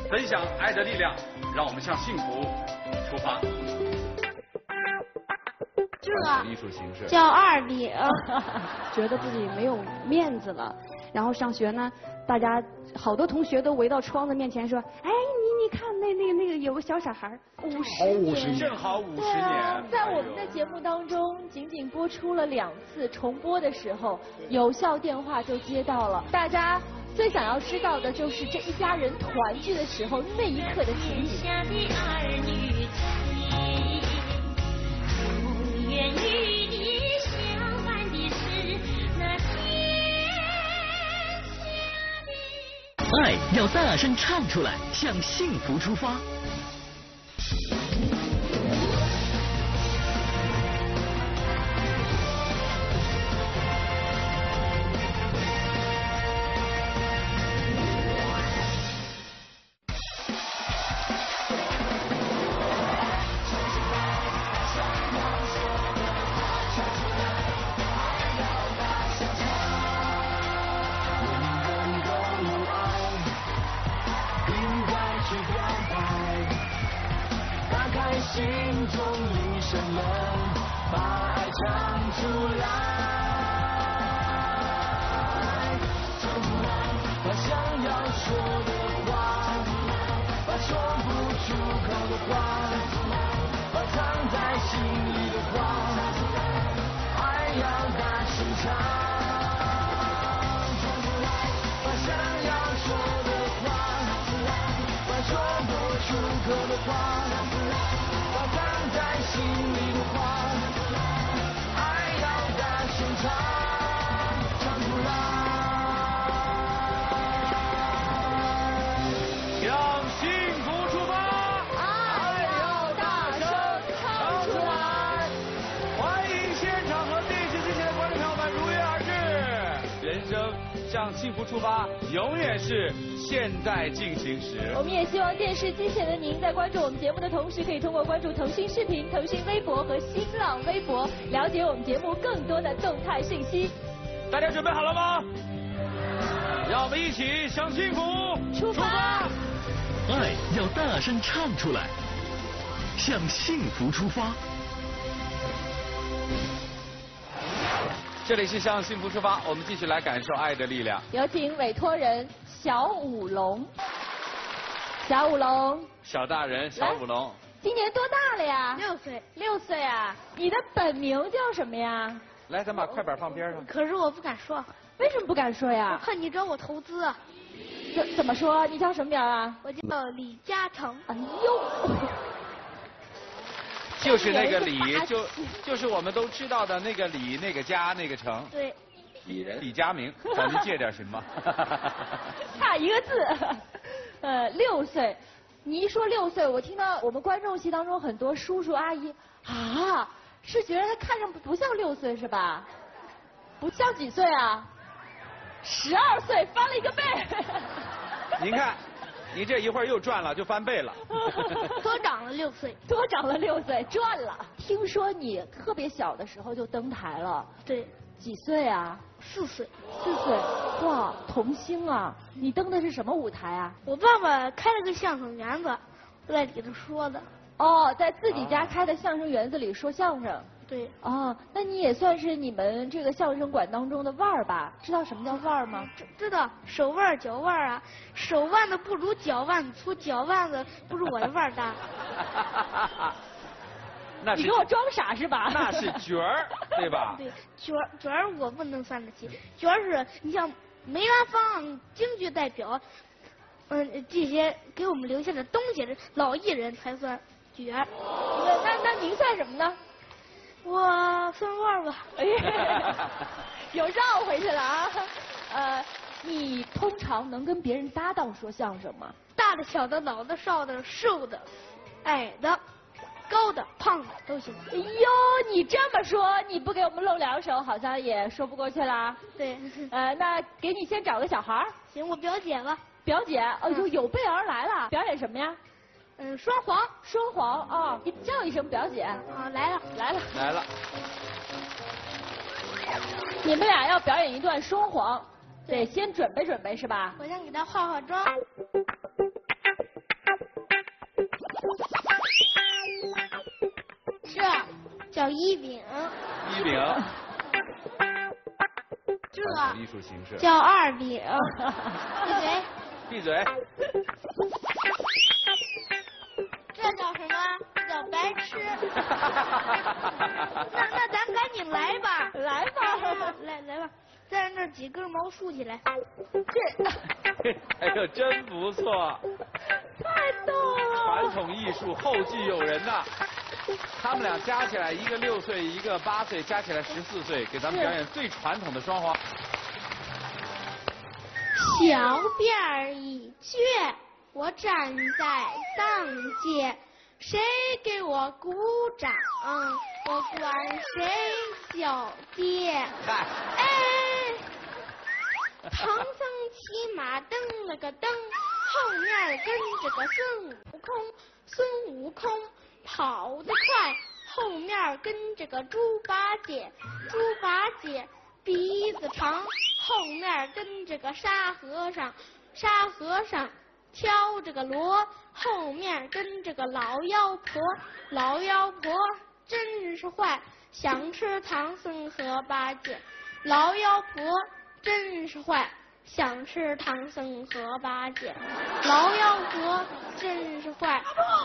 分享爱的力量，让我们向幸福出发。 这艺术形式叫二领， 觉得自己没有面子了。然后上学呢，大家好多同学都围到窗子面前说：“哎，你看那个有个小傻孩，50年， 正好50 年。 年。 在我们的节目当中，仅仅播出了2次，重播的时候，有效电话就接到了。大家最想要知道的就是这一家人团聚的时候那一刻的情景。 爱要大声唱出来，向幸福出发。 心中一声冷，把爱唱出来，唱出来，把想要说的话，把说不出口的话，把藏在心里的话，爱要大声唱，唱出来，把想要说的话，把说不出口的话。心里的话，爱要大声唱，唱出来。 向幸福出发， 爱要大声唱出来。 欢迎现场和电视机前的观众朋友们如约而至。人生向幸福出发，永远是现在进行时。 我们也希望电视机前的您在关注我们节目的同时，可以通过关注腾讯视频、腾讯微博和新浪微博，了解我们节目更多的动态信息。 大家准备好了吗？让我们一起向幸福出发。 爱要大声唱出来，向幸福出发。 这里是向幸福出发，我们继续来感受爱的力量。 有请委托人小舞龙。小舞龙， 小大人，小舞龙， 今年多大了呀 6岁。 6岁啊！你的本名叫什么呀？ 来，咱把快板放边上。 可是我不敢说， 为什么不敢说呀？ 怕你找我投资啊。 怎么说？你叫什么名啊？ 我叫李嘉诚。 哎呦！ 就是那个李，就是我们都知道的那个李，那个嘉，那个诚。 对。 李佳明，咱们借点行吗？ 差一个字。6岁，你一说6岁，我听到我们观众席当中很多叔叔阿姨啊，是觉得他看上不像6岁是吧？不像几岁啊？12岁，翻了一个倍。 您看，你这一会儿又赚了，就翻倍了。 多长了6岁。 多长了6岁，赚了。听说你特别小的时候就登台了。 对。 几岁啊 ？4岁。 4岁，哇，童星啊！你登的是什么舞台啊？ 我爸爸开了个相声园子，在里头说的。 哦，在自己家开的相声园子里说相声。 对。 哦，那你也算是你们这个相声馆当中的腕儿吧？知道什么叫腕儿吗？ 知道，手腕脚腕啊，手腕子不如脚腕子粗，脚腕子不如我的腕大。 那是你给我装傻是吧？ 那是角儿，对吧？ 对，角儿我不能算得起，角儿是你像梅兰芳、京剧代表，这些给我们留下的东西，老艺人才算角儿。 那您算什么呢？ 我算腕儿吧。 哎呀，有绕回去了啊。你通常能跟别人搭档说相声吗？ 大的、小的、老的、少的、瘦的、矮的。高的、胖的都行。 哎呦，你这么说，你不给我们露2手，好像也说不过去啦。 对。 那给你先找个小孩儿。 行，我表姐吧。 表姐，哎呦，有备而来了。表演什么呀？ 双簧。 双簧啊，你叫一声表姐。 啊，来了。 来了。 你们俩要表演一段双簧，得先准备准备是吧？ 我先给她化妆。 叫一饼， 一饼， 这传统艺术形式。 叫二饼。闭嘴。 闭嘴。 这叫什么？叫白痴。那咱赶紧来吧。 来吧， 来吧，再让这几根毛竖起来。 哎呦，真不错！ 太逗了。 传统艺术后继有人呐。他们俩加起来，一个6岁，一个8岁，加起来14岁，给咱们表演最传统的双簧。 小辫儿一撅，我站在当街，谁给我鼓掌，我管谁叫爹。 嗨， 哎，唐僧骑马蹬了个蹬，后面跟着个孙悟空跑得快，后面跟着个猪八戒鼻子长，后面跟着个沙和尚挑着个锣，后面跟着个老妖婆真是坏，想吃唐僧和八戒。老妖婆真是坏，想吃唐僧和八戒。老妖婆真是坏。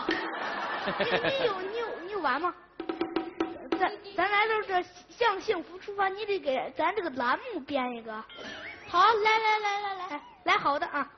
你有完吗？咱来到这向幸福出发，你得给咱这个栏目编一个。好，来，好的啊。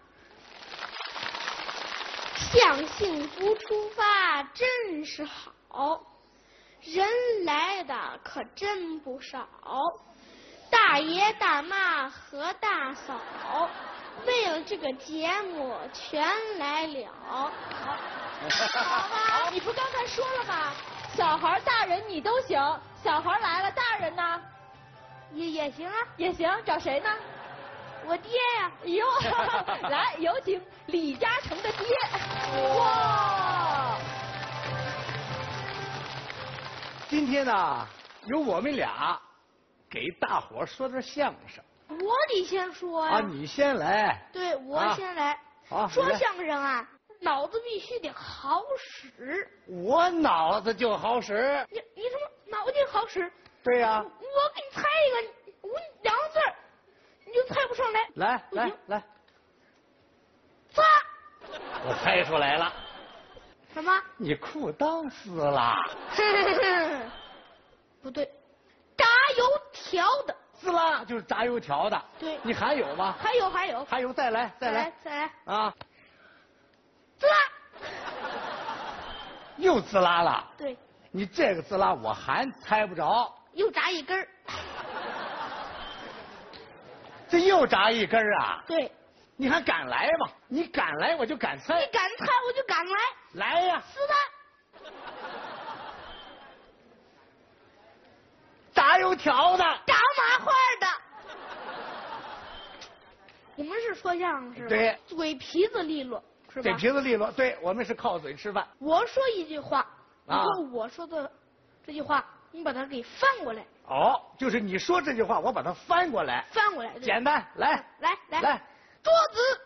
向幸福出发真是好，人来的可真不少，大爷大妈和大嫂为了这个节目全来了。 好吧，你不刚才说了吗？小孩大人你都行，小孩来了，大人呢？ 也行啊。 也行，找谁呢？ 我爹呀。 哟，来，有请李嘉诚的爹。哇！ 今天呢，由我们俩给大伙说点相声。 我得先说呀。 啊，你先来。 对，我先来。 好， 说相声啊，脑子必须得好使。 我脑子就好使。 你什么脑筋好使？ 对呀。 我给你猜一个，我2个字你就猜不上来。 来。 仨。 我猜出来了。 什么？ 你裤裆撕了。 不对，炸油条的。 撕了就是炸油条的。 对。 你还有吗？ 还有， 再来。啊。 滋啦。 又滋啦了。 对。 你这个滋啦我还猜不着。 又炸一根儿。 这又炸一根儿啊？ 对。 你还敢来吗？你敢来我就敢猜。 你敢猜我就敢来。 来呀！ 撕的。 炸油条的。 炸麻花的。我们是说相声是吧？ 对。 嘴皮子利落是吧？ 嘴皮子利落，对，我们是靠嘴吃饭。 我说一句话，你说我说的这句话，你把它给翻过来。 哦，就是你说这句话，我把它翻过来。 翻过来。 简单，来。 桌子。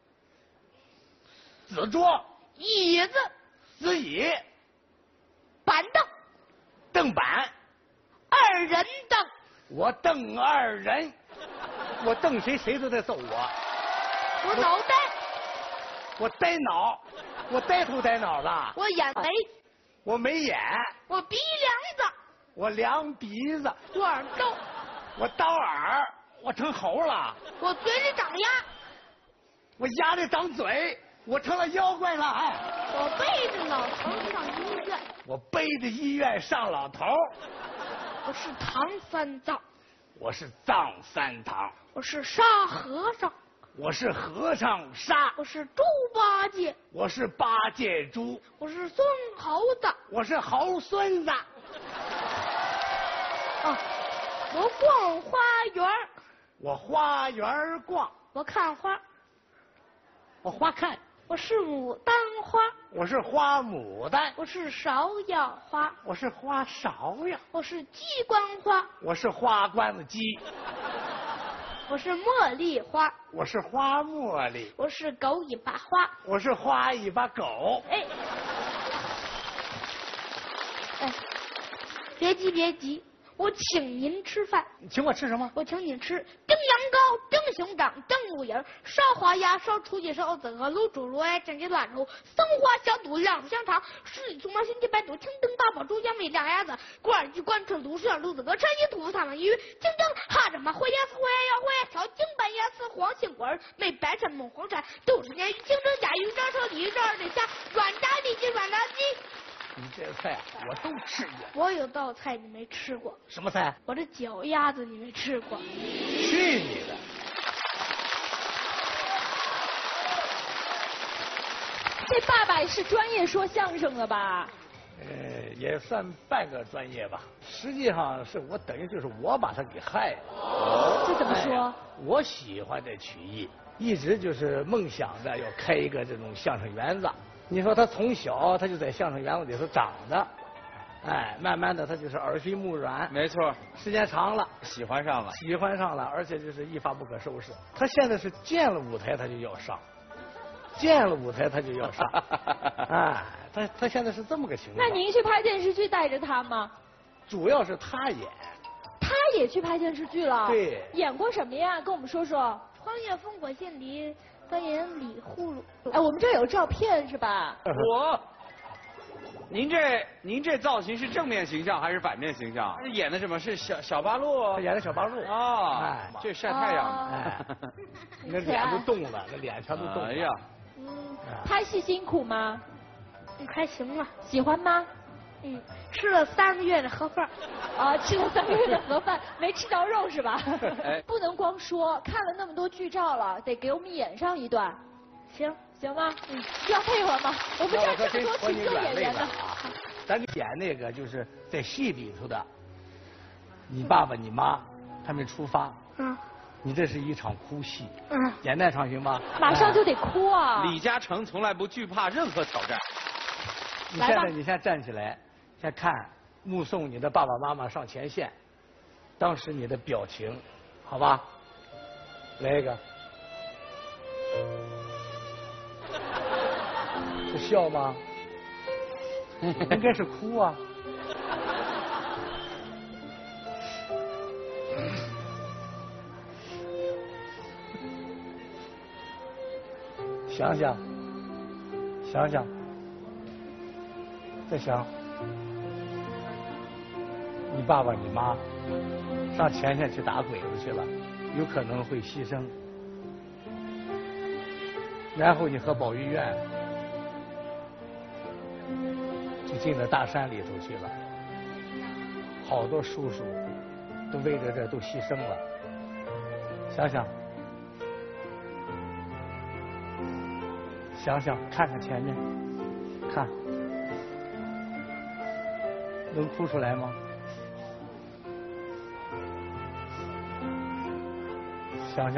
子桌。 椅子。 子椅。 板凳。 凳板。 2人凳。 我瞪2人，我瞪谁谁都得揍我。 我脑袋。 我呆脑，我呆头呆脑的。 我眼眉。 我没眼。 我鼻梁子。 我量鼻子。 我耳朵。 我刀耳，我成猴了。 我嘴里长牙。 我牙里长嘴，我成了妖怪了。哎， 我背着老头上医院。 我背着医院上老头。 我是唐三藏。 我是藏三堂。 我是沙和尚。 我是和尚沙。 我是猪八戒。 我是八戒猪。 我是孙猴子。 我是猴孙子。 我逛花园。 我花园逛。 我看花。 我花看。 我是牡丹花。 我是花牡丹。 我是芍药花。 我是花芍药。 我是鸡冠花。 我是花冠子鸡。 我是茉莉花。 我是花茉莉。 我是狗尾巴花。 我是花尾巴狗。 别急别急，我请您吃饭。 你请我吃什么？ 我请你吃蒸羊羔、蒸熊掌、蒸鹿眼、烧花鸭、烧雏鸡、烧子鹅、卤猪肉、蒸鸡乱肉、松花小肚、晾香肠、十里葱毛、熏鸡白肚、清蒸八宝、猪香米、晾鸭子、罐鸡、灌翅、卤蛇、卤子鹅、川鸡、土三文鱼、清蒸哈蚱粑、烩鸭丝、烩鸭腰、烩条、京拌鸭丝、黄杏果、梅白鳝、孟黄鳝、豆豉鲶鱼、清蒸甲鱼、炸车底鱼、炸二对虾、软炸里脊、软炸鸡。 你这菜我都吃过。 我有道菜你没吃过。 什么菜？ 我这脚丫子你没吃过。 去你的！ 这爸爸是专业说相声的吧？ 也算半个专业吧。实际上是我等于就是我把他给害了。 这怎么说？ 我喜欢这曲艺，一直就是梦想着要开一个这种相声园子。你说他从小他就在相声园子里头长的，哎，慢慢的他就是耳濡目染。 没错， 时间长了， 喜欢上了， 而且就是一发不可收拾。他现在是见了舞台他就要上，见了舞台他就要上，哎，他现在是这么个情况。 那您去拍电视剧带着他吗？ 主要是他演。 他也去拍电视剧了？ 对。 演过什么呀？跟我们说说。 荒野烽火线里扮演李祜禄。 哎，我们这有照片是吧？ 您这造型是正面形象还是反面形象？演的什么？是小八路？ 他演的小八路。 啊， 哎， 这晒太阳的。 哎，那脸都动了，那脸全都动了。 哎呀， 拍戏辛苦吗？ 还行吧。 喜欢吗？ 吃了3个月的盒饭。 啊，吃了3个月的盒饭，没吃着肉是吧？哎，不能光说，看了那么多剧照了，得给我们演上一段。行吗？需要配合吗？我们这儿这么多群众演员呢。 咱演那个就是在戏里头的，你爸爸你妈他们出发。你这是一场哭戏。演那场行吗？ 马上就得哭啊！ 李嘉诚从来不惧怕任何挑战。 你先站起来，先看目送你的爸爸妈妈上前线，当时你的表情，好吧？来一个。是笑吗？应该是哭啊。想想，再想，你爸爸你妈上前线去打鬼子去了，有可能会牺牲，然后你和保育院就进了大山里头去了，好多叔叔都为着这都牺牲了。想，看看前面，看，能哭出来吗？想。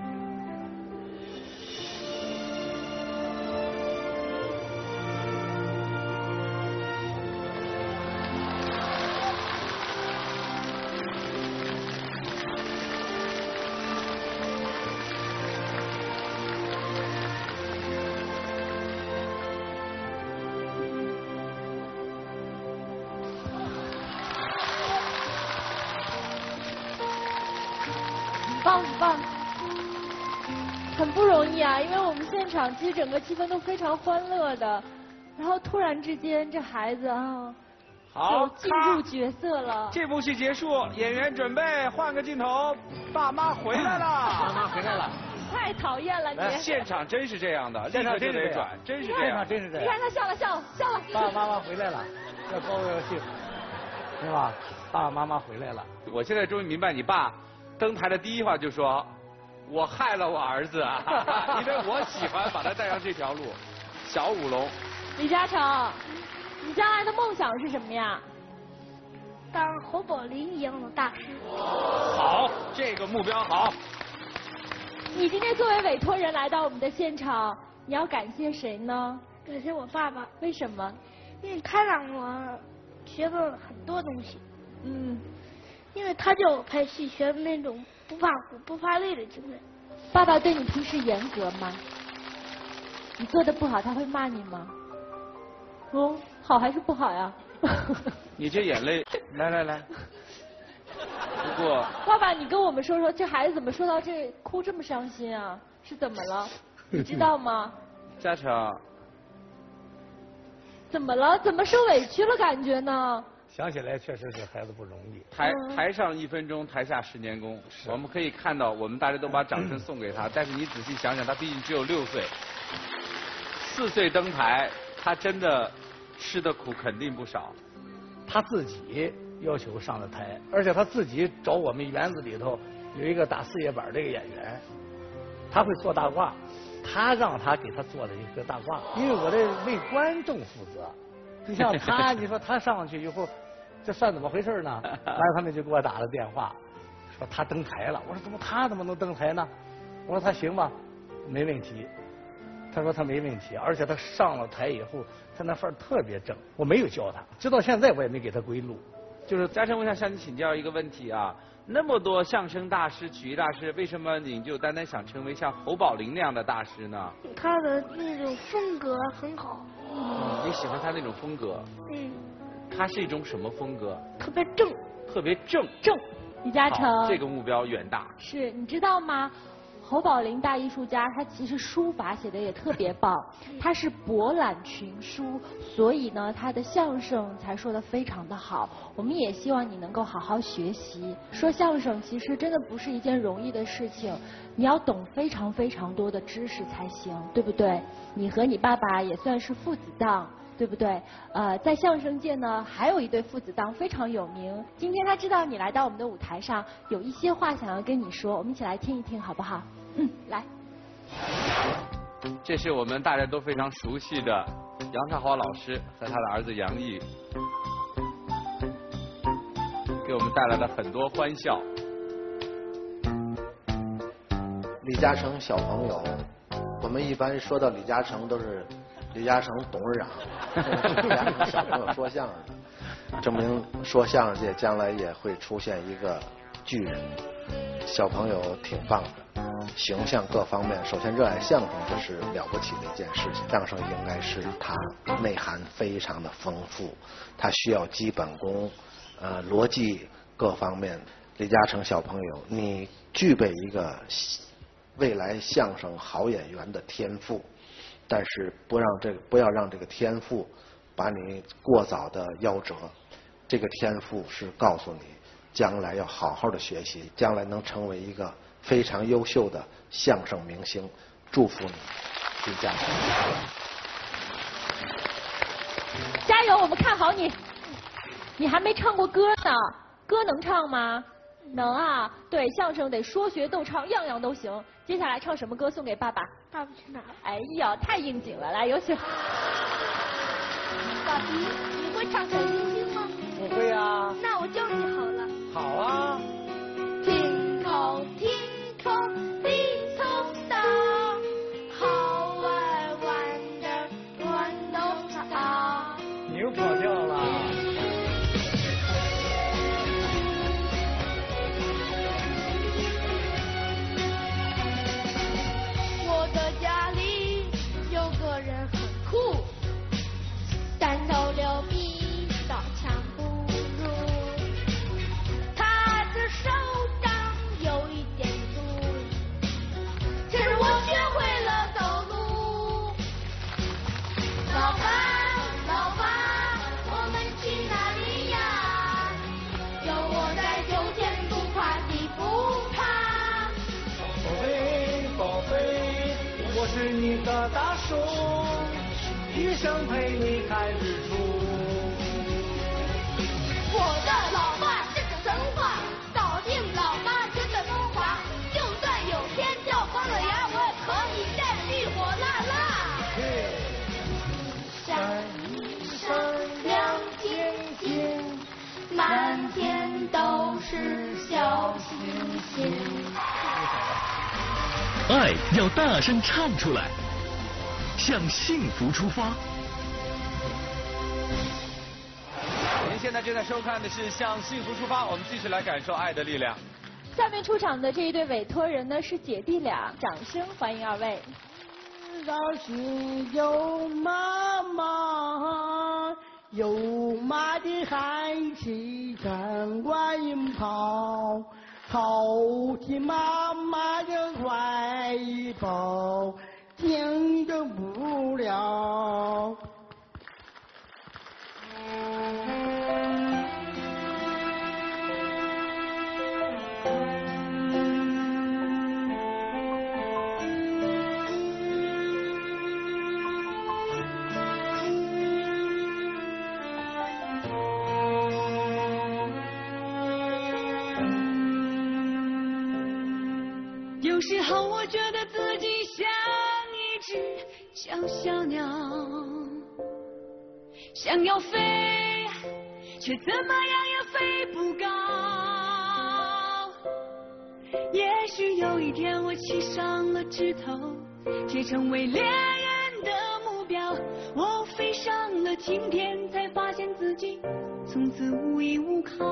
很棒，很不容易啊！因为我们现场其实整个气氛都非常欢乐的，然后突然之间这孩子啊， 好， 就进入角色了。 这部戏结束，演员准备换个镜头，爸妈回来了。 太讨厌了你！ 现场真是这样的，现场真是这样，真是这样。 你看他笑了。 爸爸妈妈回来了，要高兴，是吧？爸爸妈妈回来了。 我现在终于明白你爸登台的第一话就说：“我害了我儿子啊，因为我喜欢把他带上这条路。”小舞龙， 李嘉诚，你将来的梦想是什么呀？ 当侯宝林一样的大师。 好，这个目标好。 你今天作为委托人来到我们的现场，你要感谢谁呢？ 感谢我爸爸。 为什么？ 因为他让我学了很多东西。因为他叫我拍戏，学的那种不怕苦不怕累的精神。 爸爸对你平时严格吗？你做的不好他会骂你吗？好还是不好呀？ 你这眼泪，来。不过， 爸爸，你跟我们说说，这孩子怎么说到这哭这么伤心啊？是怎么了？你知道吗？ 嘉诚， 怎么了？怎么受委屈了感觉呢？ 想起来确实是孩子不容易。 台上1分钟，台下10年功。我们可以看到，我们大家都把掌声送给他，但是你仔细想想，他毕竟只有6岁，4岁登台，他真的吃的苦肯定不少。 他自己要求上了台，而且他自己找我们园子里头有一个打4叶板这个演员，他会做大褂，他让他给他做了一个大褂，因为我这为观众负责。就像他，你说他上去以后，这算怎么回事呢？完了他们就给我打了电话，说他登台了。我说他怎么能登台呢？我说他行吧，没问题。他说他没问题，而且他上了台以后，他那范儿特别正。我没有教他，直到现在我也没给他归路。 就是嘉诚，我想向你请教一个问题啊，那么多相声大师、曲艺大师，为什么你就单单想成为像侯宝林那样的大师呢？ 他的那种风格很好。 你喜欢他那种风格？他是一种什么风格？ 特别正。 特别正。 李嘉诚， 这个目标远大。 是你知道吗？侯宝林大艺术家，他其实书法写的也特别棒，他是博览群书，所以呢，他的相声才说的非常的好。我们也希望你能够好好学习。说相声其实真的不是一件容易的事情，你要懂非常非常多的知识才行，对不对？你和你爸爸也算是父子档。对不对？在相声界呢，还有一对父子档非常有名。今天他知道你来到我们的舞台上，有一些话想要跟你说，我们一起来听一听，好不好？来。 这是我们大家都非常熟悉的杨太华老师和他的儿子杨毅，给我们带来了很多欢笑。 李嘉诚小朋友，我们一般说到李嘉诚都是李嘉诚董事长，李嘉诚小朋友说相声的，证明说相声界将来也会出现一个巨人。小朋友挺棒的，形象各方面，首先热爱相声这是了不起的一件事情。相声应该是它内涵非常的丰富，它需要基本功，逻辑各方面。李嘉诚小朋友，你具备一个未来相声好演员的天赋。但是不要让这个天赋把你过早的夭折。这个天赋是告诉你，将来要好好的学习，将来能成为一个非常优秀的相声明星。祝福你，李嘉诚。 加油，我们看好你。你还没唱过歌呢，歌能唱吗？能啊，对，相声得说学逗唱，样样都行。接下来唱什么歌送给爸爸？ 爸爸去哪儿？ 哎呀，太应景了，来有请。 爸比，你会唱小星星吗？ 不会啊。 那我教你好了。 好啊。 Twinkle twinkle little star, how I wonder star。 你又跑调了。 我的家里有个人很酷，三头六臂，刀枪不入。他的手掌有一点粗，可是我学会了走路。老爸，老爸，我们去哪里呀？有我在就前不怕地不怕。 宝贝，宝贝，我是你的大树，一生陪你看日出。 我的老爸是个神话，搞定老妈真的风华。就算有天掉光了牙，我也可以再绿火辣辣。闪一闪亮晶晶，满天都是小星星。 爱要大声唱出来，向幸福出发。 您现在正在收看的是《向幸福出发》，我们继续来感受爱的力量。 下面出场的这一对委托人呢是姐弟俩，掌声欢迎二位。 绕心有妈妈， 有马的喊起城关音炮，好听妈妈的怀抱，听得不了。 有时候我觉得自己像一只小小鸟，想要飞，却怎么样也飞不高。也许有一天我栖上了枝头，却成为猎人的目标。我飞上了青天，才发现自己从此无依无靠。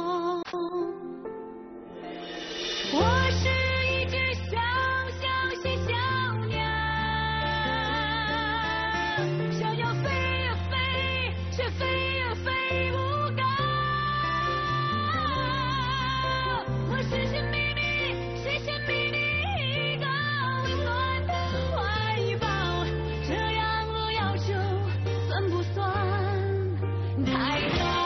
我是一只小小小小鸟，想要飞呀飞，却飞呀飞不高。我寻寻觅觅，寻寻觅觅一个温暖的怀抱，这样的要求算不算太高？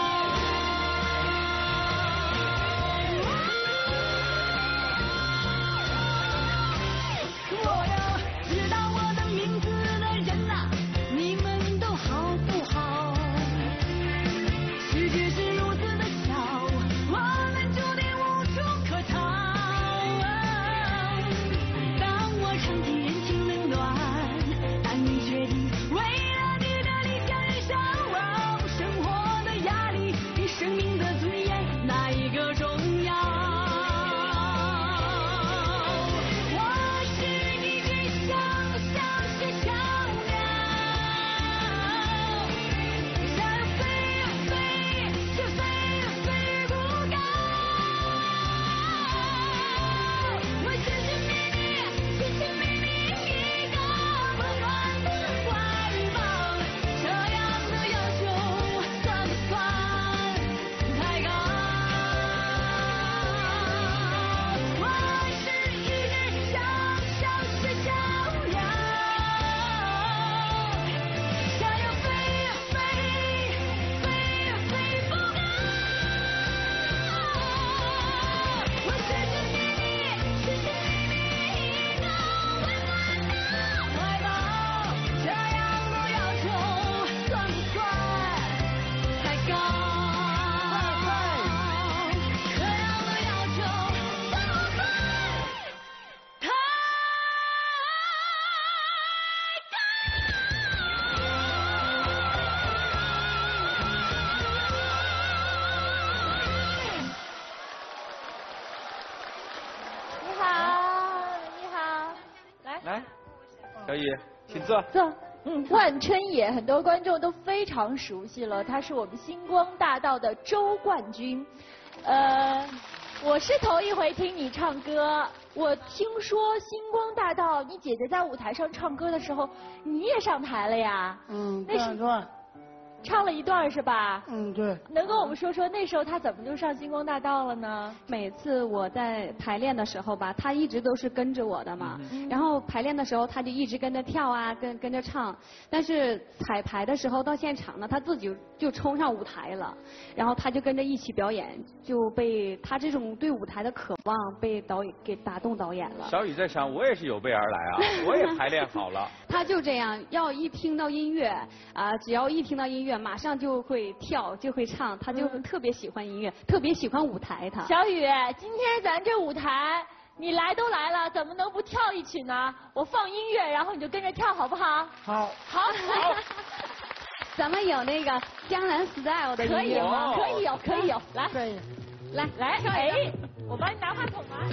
小雨，请坐。 坐。万春野，很多观众都非常熟悉了，他是我们星光大道的周冠军。我是头一回听你唱歌，我听说星光大道，你姐姐在舞台上唱歌的时候，你也上台了呀？ 那是唱了一段是吧？ 对。 能跟我们说说那时候他怎么就上星光大道了呢？ 每次我在排练的时候吧，他一直都是跟着我的嘛。然后排练的时候，他就一直跟着跳啊，跟着唱。但是彩排的时候到现场呢，他自己就冲上舞台了，然后他就跟着一起表演，就被他这种对舞台的渴望被导演给打动导演了。 小雨在想，我也是有备而来啊，我也排练好了。 他就这样，要一听到音乐啊，只要一听到音乐。马上就会跳，就会唱，他就特别喜欢音乐，特别喜欢舞台。他小雨，今天咱这舞台，你来都来了，怎么能不跳一曲呢？我放音乐，然后你就跟着跳，好不好？ 好。 好。 咱们有那个江南 style 的音乐吗？ 可以有，可以有，来， 可以， 来，哎，我帮你拿话筒啊。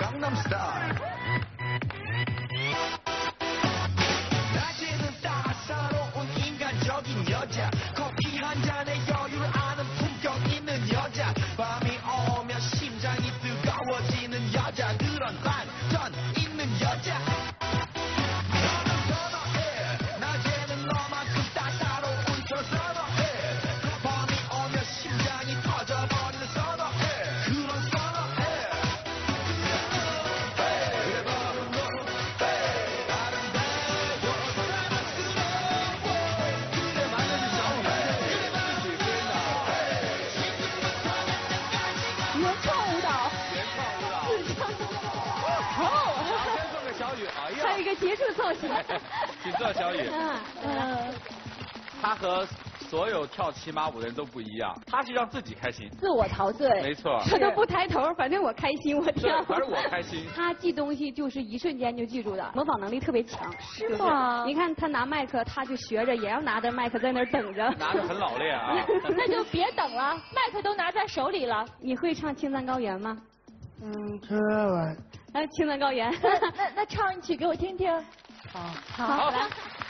结束造型。 请坐，小雨。他和所有跳骑马舞的人都不一样，他是让自己开心， 自我陶醉。 没错。 他都不抬头，反正我开心，我跳。 反正我开心。 他记东西就是一瞬间就记住的，模仿能力特别强。 是吗？ 你看他拿麦克，他就学着，也要拿着麦克在那儿等着。 拿着很老练啊。 那就别等了，麦克都拿在手里了。 你会唱《青藏高原》吗？ 唱完。 来，《青藏高原》。 那唱一曲给我听听。好，来。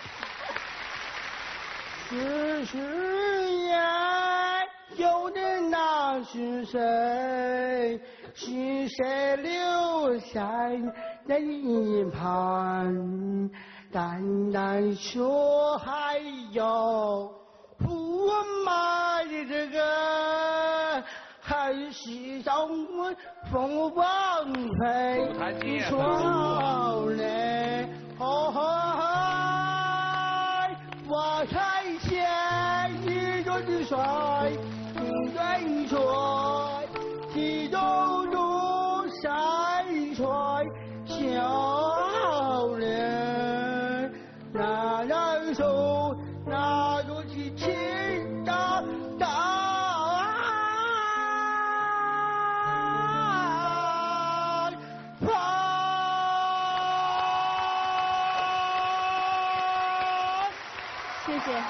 是呀，有的那是谁？是谁留下那一盘？淡淡说还有我妈的这个，还是让我凤凰飞双嘞，我才见一个的帅，一对帅，其中路山帅，笑脸，那两手拿着起青大大。 谢谢。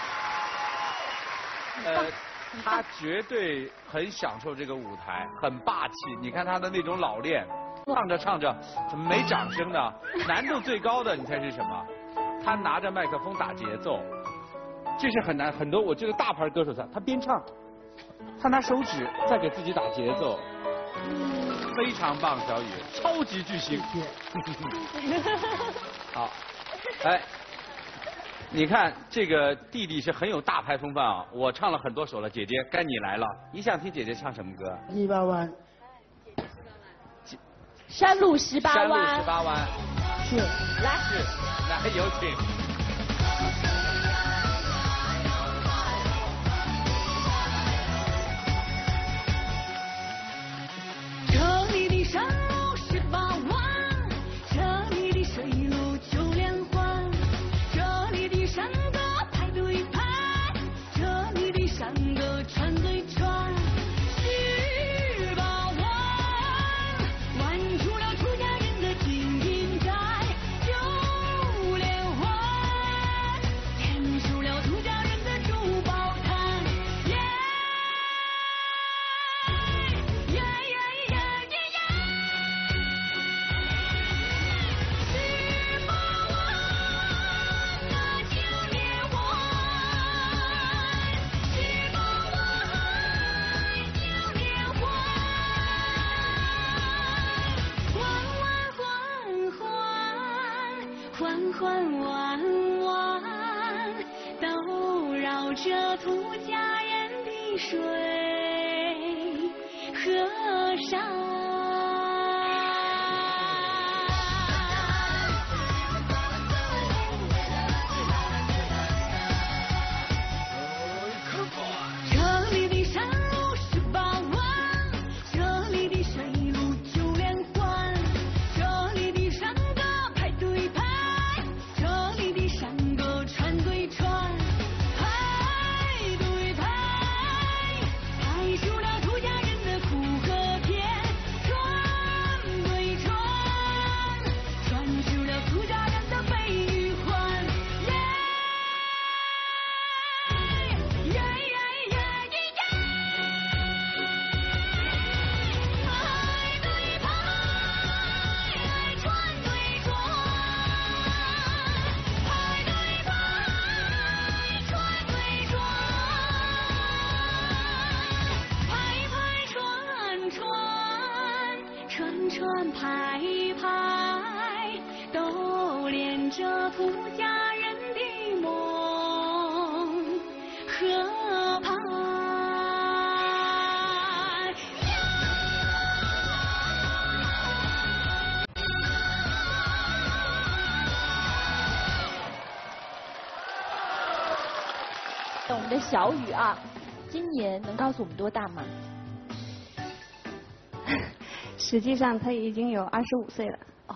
他绝对很享受这个舞台，很霸气。你看他的那种老练，唱着唱着怎么没掌声呢？难度最高的你猜是什么？他拿着麦克风打节奏，这是很难。很多我觉得大牌歌手他边唱，他拿手指在给自己打节奏，非常棒，小雨，超级巨星。好，哎。你看这个弟弟是很有大牌风范啊！我唱了很多首了，姐姐该你来了。你想听姐姐唱什么歌 ？18弯。 山路18弯。 山路18弯。 是。 来有请。 这里的山路18弯，这里的水路9连环。山歌排对排，这里的山歌串对串，18弯弯出了出家人的金银寨，9连环牵出了出家人的珠宝坛，耶耶耶耶耶耶。环弯弯，都绕着出家人的水和山。这里的山路18弯，这里的水路9连环，这里的山歌排对排。山歌串对串，排对排，排出了出家人的苦和甜，串对串，串出了出家人的悲与欢，耶耶耶耶耶耶，排对排，串对串。串排排，都连着出家人的梦河畔。 我们的小雨啊，今年能告诉我们多大吗？ 实际上他已经有25岁了。 哦，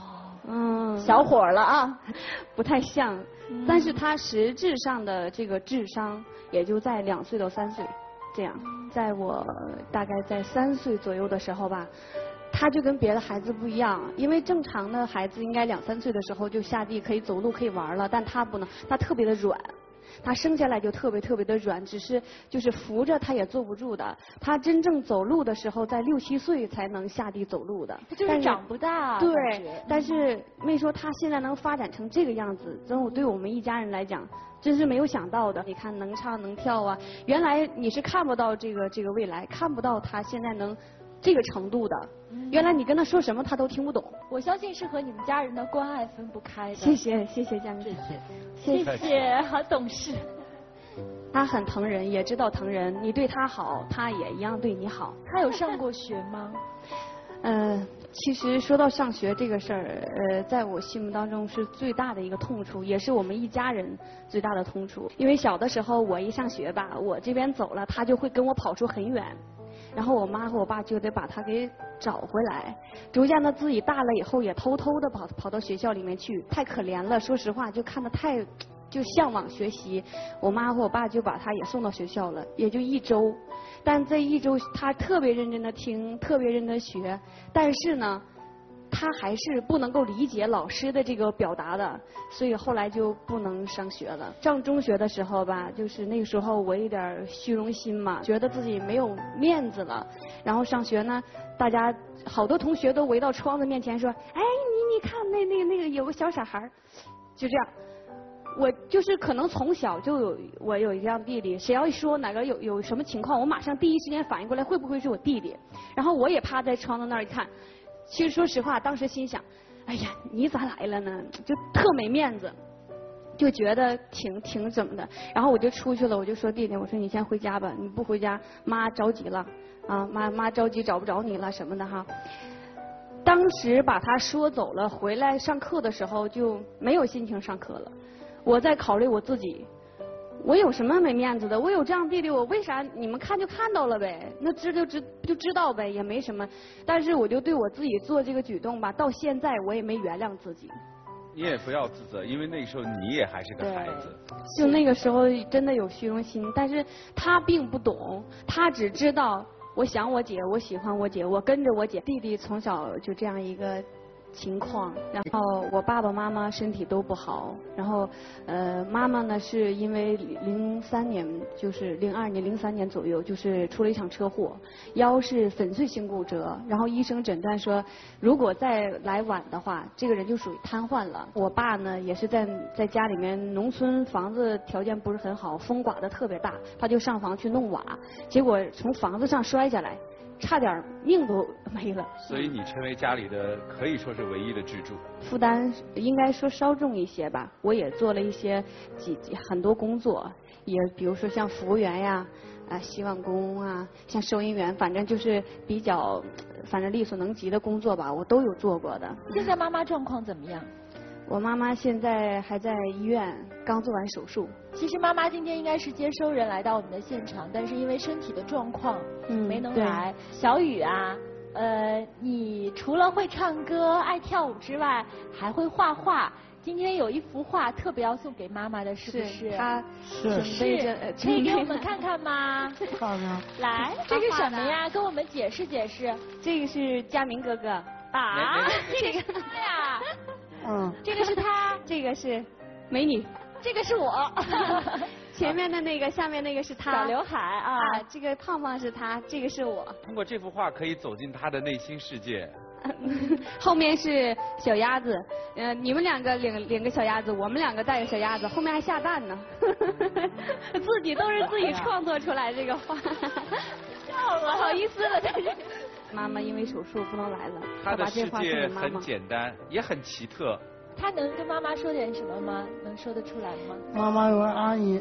小伙了啊， 不太像，但是他实质上的这个智商也就在2岁到3岁这样。在我大概在3岁左右的时候吧，他就跟别的孩子不一样，因为正常的孩子应该2、3岁的时候就下地可以走路可以玩了，但他不能，他特别的软。他生下来就特别的软，只是就是扶着他也坐不住的。他真正走路的时候，在6、7岁才能下地走路的。 就是长不大。 对，但是没说他现在能发展成这个样子，真对我们一家人来讲，真是没有想到的。你看能唱能跳啊，原来你是看不到这个未来，看不到他现在能这个程度的。原来你跟他说什么他都听不懂。 我相信是和你们家人的关爱分不开的。 谢谢佳明， 谢谢，好懂事。 他很疼人，也知道疼人，你对他好，他也一样对你好。 他有上过学吗？ 其实说到上学这个事儿，在我心目当中是最大的一个痛处，也是我们一家人最大的痛处。因为小的时候我一上学吧，我这边走了，他就会跟我跑出很远。然后我妈和我爸就得把他给找回来，逐渐的自己大了以后也偷偷的跑到学校里面去，太可怜了。说实话，就看得太就向往学习，我妈和我爸就把他也送到学校了，也就1周。但这1周他特别认真的听，特别认真学，但是呢，他还是不能够理解老师的这个表达的，所以后来就不能上学了。上中学的时候吧，就是那个时候我有点虚荣心嘛，觉得自己没有面子了。然后上学呢，大家好多同学都围到窗子面前说：“哎，你看那个有个小傻孩，就这样。”我就是可能从小就我有一个弟弟，谁要一说哪个有什么情况，我马上第一时间反应过来会不会是我弟弟，然后我也趴在窗子那儿一看。其实说实话，当时心想，哎呀，你咋来了呢？就特没面子，就觉得挺怎么的。然后我就出去了，我就说弟弟，我说你先回家吧，你不回家妈着急了啊，妈着急找不着你了什么的哈。当时把他说走了，回来上课的时候就没有心情上课了。我在考虑我自己，我有什么没面子的？我有这样弟弟，我为啥你们看就看到了呗？那知道呗，也没什么。但是我就对我自己做这个举动吧，到现在我也没原谅自己。 你也不要自责，因为那个时候你也还是个孩子。 就那个时候真的有虚荣心，但是他并不懂，他只知道我想我姐，我喜欢我姐，我跟着我姐。弟弟从小就这样一个情况，然后我爸爸妈妈身体都不好，然后妈妈呢是因为03年就是02年03年左右就是出了一场车祸，腰是粉碎性骨折，然后医生诊断说如果再来晚的话，这个人就属于瘫痪了。我爸呢也是在家里面，农村房子条件不是很好，风刮得特别大，他就上房去弄瓦，结果从房子上摔下来。差点命都没了， 所以你成为家里的可以说是唯一的支柱。 负担应该说稍重一些吧，我也做了一些很多工作，也比如说像服务员呀、洗碗工啊，像收银员，反正就是比较反正力所能及的工作吧，我都有做过的。 现在妈妈状况怎么样？ 我妈妈现在还在医院，刚做完手术。 其实妈妈今天应该是接收人来到我们的现场，但是因为身体的状况，没能来。小雨啊，你除了会唱歌、爱跳舞之外，还会画画。今天有一幅画特别要送给妈妈的，是不是？ 她准备着，可以给我们看看吗？ 好的。 来，这是什么呀？跟我们解释解释。 这个是佳明哥哥啊，这个是他呀。这个是他， 这个是美女， 这个是我， 前面的那个，下面那个是他， 小刘海啊， 这个胖胖是他，这个是我。 通过这幅画可以走进他的内心世界。 后面是小鸭子，你们两个领个小鸭子，我们两个带个小鸭子，后面还下蛋呢，自己都是自己创作出来这个画， 笑了， 不好意思了，但是。妈妈因为手术不能来了， 她的世界很简单，也很奇特。 她能跟妈妈说点什么吗？能说得出来吗？ 妈妈有个阿姨。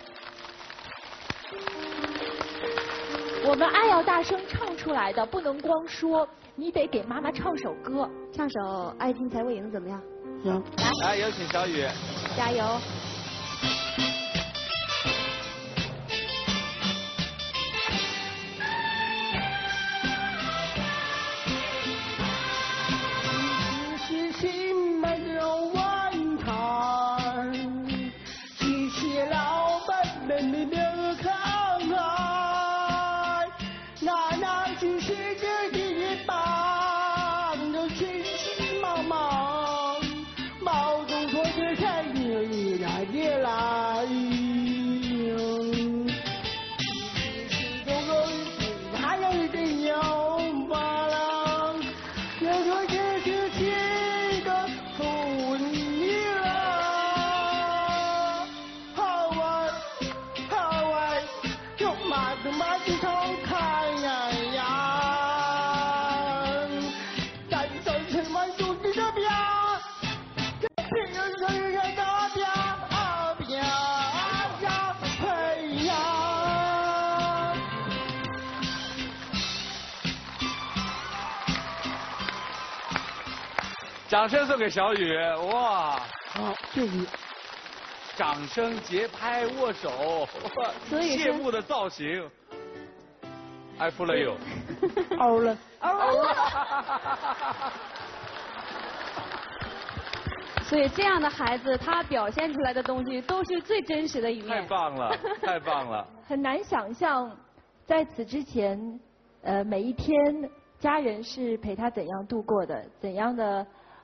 我们爱要大声唱出来的，不能光说，你得给妈妈唱首歌， 唱首《爱听才会赢》怎么样？ 行。 来，有请小雨， 加油。 心掌声送给小雨，哇！ 好，谢谢。 掌声、节拍、握手， 所以谢幕的造型。I follow you。 凹了。 所以这样的孩子，他表现出来的东西都是最真实的一面。 太棒了，太棒了。 很难想象，在此之前，每一天家人是陪他怎样度过的，怎样的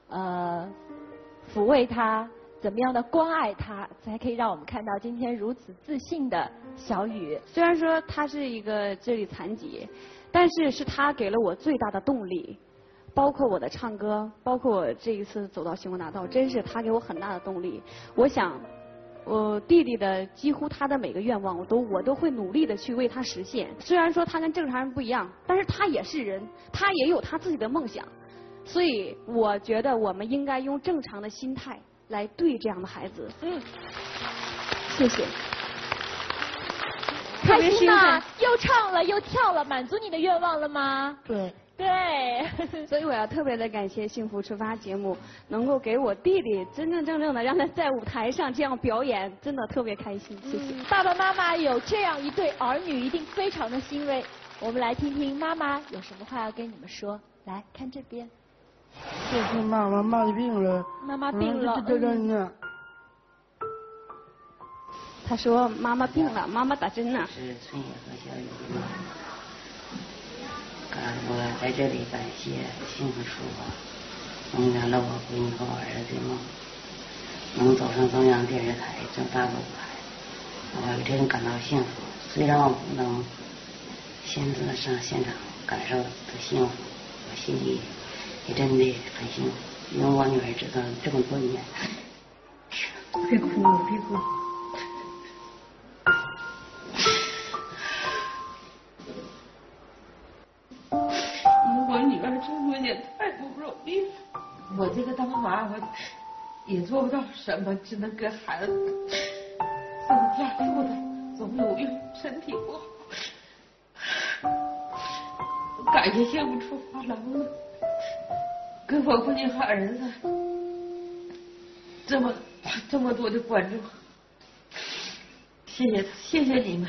抚慰他，怎么样的关爱他，才可以让我们看到今天如此自信的小雨。 虽然说他是一个智力残疾，但是是他给了我最大的动力。包括我的唱歌，包括我这一次走到星光大道，真是他给我很大的动力。我想，我弟弟的几乎他的每个愿望，我都会努力的去为他实现。虽然说他跟正常人不一样，但是他也是人，他也有他自己的梦想。所以我觉得我们应该用正常的心态来对这样的孩子。谢谢。 开心吗？又唱了又跳了，满足你的愿望了吗？ 对。 对， 所以我要特别的感谢《幸福出发》节目，能够给我弟弟真真正正的让他在舞台上这样表演，真的特别开心。谢谢。 爸爸妈妈有这样一对儿女，一定非常的欣慰。我们来听听妈妈有什么话要跟你们说。来看这边。 这是妈妈病了。 妈妈病了。 他说妈妈病了，妈妈打针呢。 是春野和小雨的妈妈。我在这里感谢幸福出发，能圆了我闺女和我儿子的梦，能走上中央电视台这么大的舞台，我真感到幸福。虽然我不能亲自上现场感受的幸福，我心里也真的很幸福，因为我女儿知道这么多年。别哭，别哭。 我女儿这么多年太不容易了，我这个当妈我也做不到什么，只能给孩子增加负担，总有用，身体不好。感谢幸福出发栏目给我闺女和儿子这么多的关注，谢谢你们。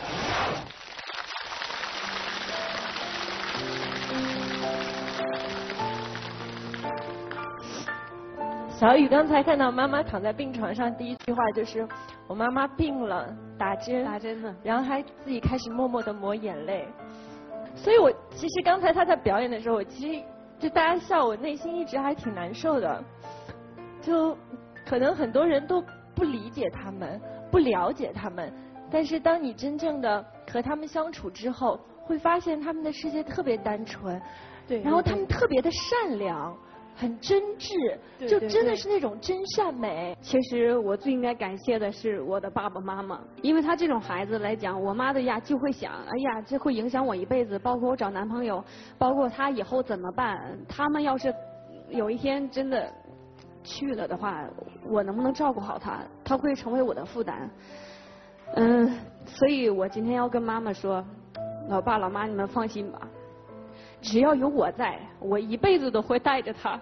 小雨刚才看到妈妈躺在病床上，第一句话就是我妈妈病了，打针了，然后还自己开始默默的抹眼泪。所以我其实刚才她在表演的时候，我其实就大家笑，我内心一直还挺难受的。就可能很多人都不理解他们，不了解他们，但是当你真正的和他们相处之后，会发现他们的世界特别单纯，对，然后他们特别的善良。很真挚，就真的是那种真善美。 其实我最应该感谢的是我的爸爸妈妈，因为他这种孩子来讲，我妈的呀就会想，哎呀，这会影响我一辈子，包括我找男朋友，包括他以后怎么办？他们要是有一天真的去了的话，我能不能照顾好他？他会成为我的负担。所以我今天要跟妈妈说，老爸老妈，你们放心吧。只要有我在，我一辈子都会带着他。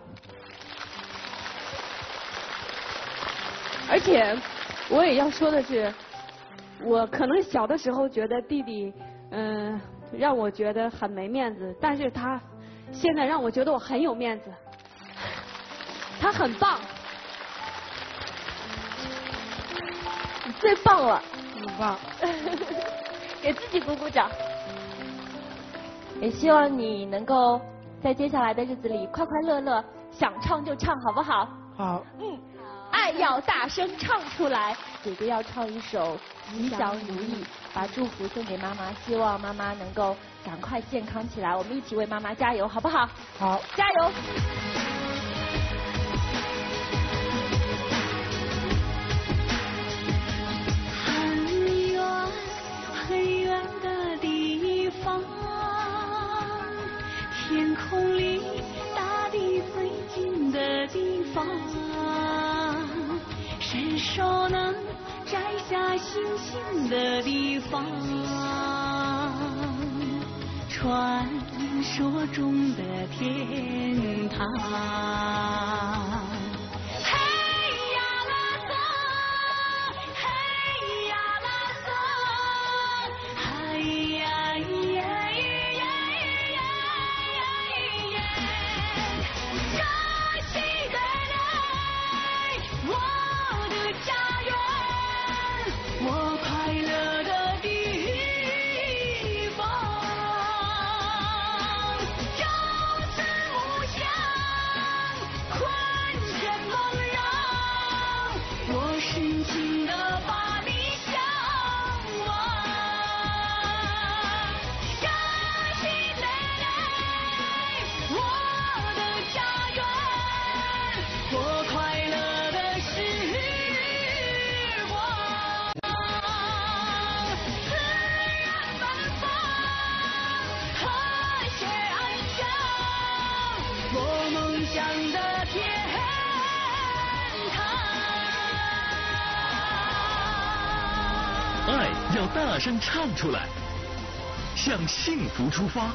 而且，我也要说的是，我可能小的时候觉得弟弟，让我觉得很没面子，但是他现在让我觉得我很有面子。他很棒， 你最棒了， 很棒， 给自己鼓鼓掌。也希望你能够在接下来的日子里快快乐乐，想唱就唱，好不好？ 好。 爱要大声唱出来。姐姐要唱一首《吉祥如意》，把祝福送给妈妈，希望妈妈能够赶快健康起来。我们一起为妈妈加油，好不好？ 好， 加油！ 很远很远的地方。天空里大地最近的地方，伸手能摘下星星的地方， 传说中的天堂。 爱要大声唱出来，向幸福出发。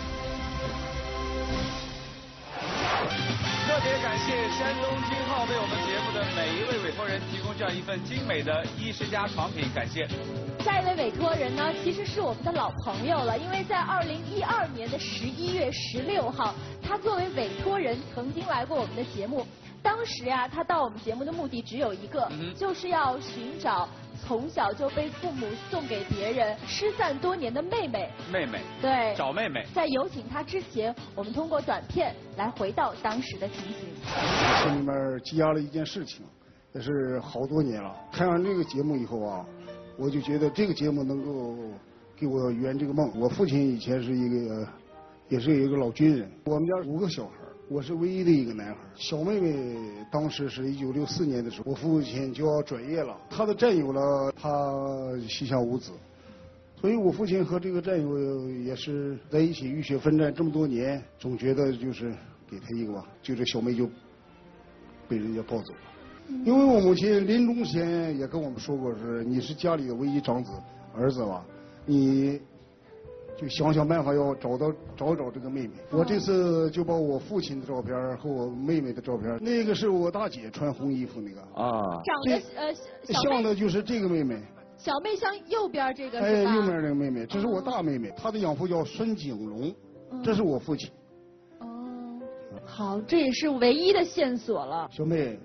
特别感谢山东金浩为我们节目的每一位委托人提供这样一份精美的10佳床品，感谢。 下一位委托人呢，其实是我们的老朋友了，因为在2012年的11月16号，他作为委托人曾经来过我们的节目。当时啊，他到我们节目的目的只有一个，就是要寻找从小就被父母送给别人失散多年的妹妹。 妹妹。 对。 找妹妹。 在有请他之前，我们通过短片来回到当时的情形。 心里面积压了一件事情，也是好多年了。看完这个节目以后啊，我就觉得这个节目能够给我圆这个梦。我父亲以前是也是一个老军人，我们家5个小孩。我是唯一的一个男孩，小妹妹当时是1964年的时候，我父亲就要转业了，他的战友了，他膝下无子，所以我父亲和这个战友也是在一起浴血奋战这么多年，总觉得就是给他一个吧，就这小妹就被人家抱走了。因为我母亲临终前也跟我们说过，是你是家里的唯一长子儿子吧，你就想想办法要找这个妹妹。我这次就把我父亲的照片和我妹妹的照片，那个是我大姐穿红衣服那个啊， 长得像的就是这个妹妹。 小妹像右边这个是吧？ 哎，右面这个妹妹，这是我大妹妹，她的养父叫孙景龙，这是我父亲。 哦，好，这也是唯一的线索了。 小妹，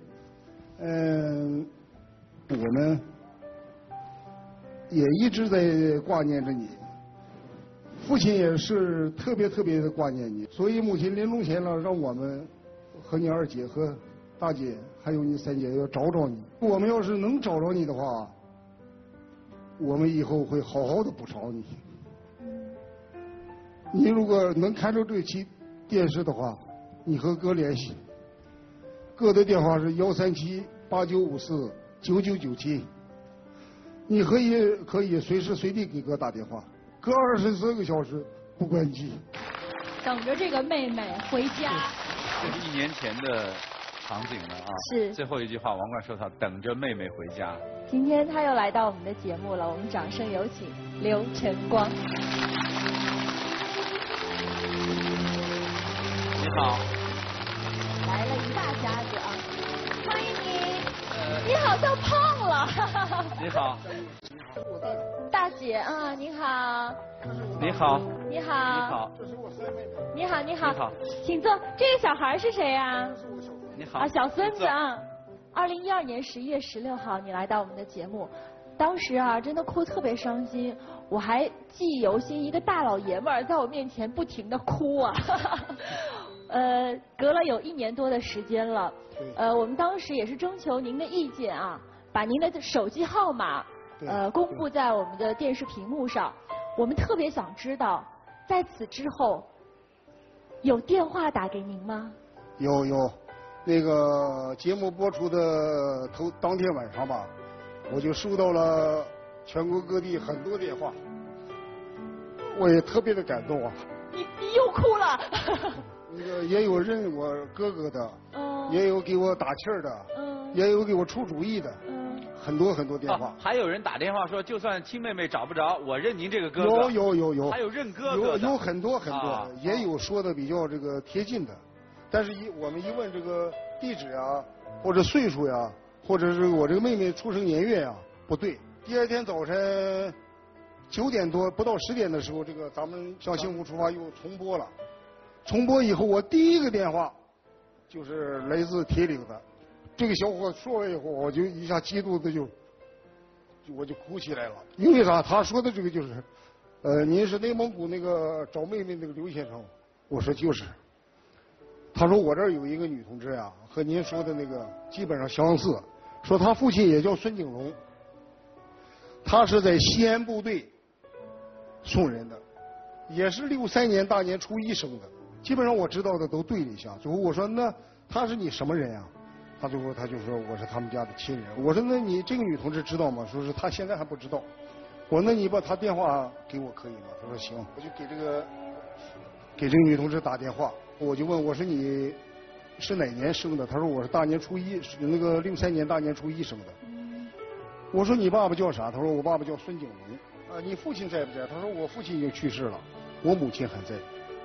我们也一直在挂念着你。父亲也是特别的挂念你，所以母亲临终前了，让我们和你二姐和大姐还有你三姐要找找你。我们要是能找着你的话，我们以后会好好的补偿你。你如果能看着这期电视的话，你和哥联系，哥的电话是13789549997，你可以随时随地给哥打电话。隔24个小时不关机， 等着这个妹妹回家。 这是1年前的场景了啊！ 是最后一句话，王冠说他等着妹妹回家。 今天他又来到我们的节目了，我们掌声有请刘晨光。 你好。 来了一大家子啊！欢迎你。你好像胖了。 你好。 大姐啊，你好。 你好。 你好。 你好。 你好，你好。 你好。 请坐。这个小孩是谁呀？ 你好。 啊，小孙子啊。2012年11月16号，你来到我们的节目，当时啊，真的哭特别伤心，我还记忆犹新，一个大老爷们儿在我面前不停的哭啊。隔了有1年多的时间了，我们当时也是征求您的意见啊，把您的手机号码公布在我们的电视屏幕上。我们特别想知道，在此之后有电话打给您吗？ 有，那个节目播出的当天晚上吧，我就收到了全国各地很多电话，我也特别的感动啊。 你又哭了。 那个也有认我哥哥的，也有给我打气儿的，也有给我出主意的， 很多很多电话。 还有人打电话说，就算亲妹妹找不着，我认您这个哥哥。 有。 还有认哥哥的。 有很多很多，也有说的比较这个贴近的，但是我们一问这个地址啊，或者岁数呀，或者是我这个妹妹出生年月呀，不对。第二天早晨9点多不到10点的时候，这个咱们向幸福出发又重播了。重播以后，我第一个电话就是来自铁岭的。这个小伙说完以后，我就一下激动的我就哭起来了。因为啥？他说的这个就是，您是内蒙古那个找妹妹那个刘先生？我说就是。他说我这儿有一个女同志呀，和您说的那个基本上相似，说他父亲也叫孙景龙，他是在西安部队送人的，也是63年大年初1生的。基本上我知道的都对了一下。最后我说那他是你什么人呀？他就说我是他们家的亲人。我说那你这个女同志知道吗？说是她现在还不知道。我说那你把她电话给我可以吗？他说行。我就给这个女同志打电话，我就问我说你是哪年生的？他说我是大年初1，是那个63年大年初1生的。我说你爸爸叫啥？他说我爸爸叫孙景龙。你父亲在不在？他说我父亲已经去世了，我母亲还在。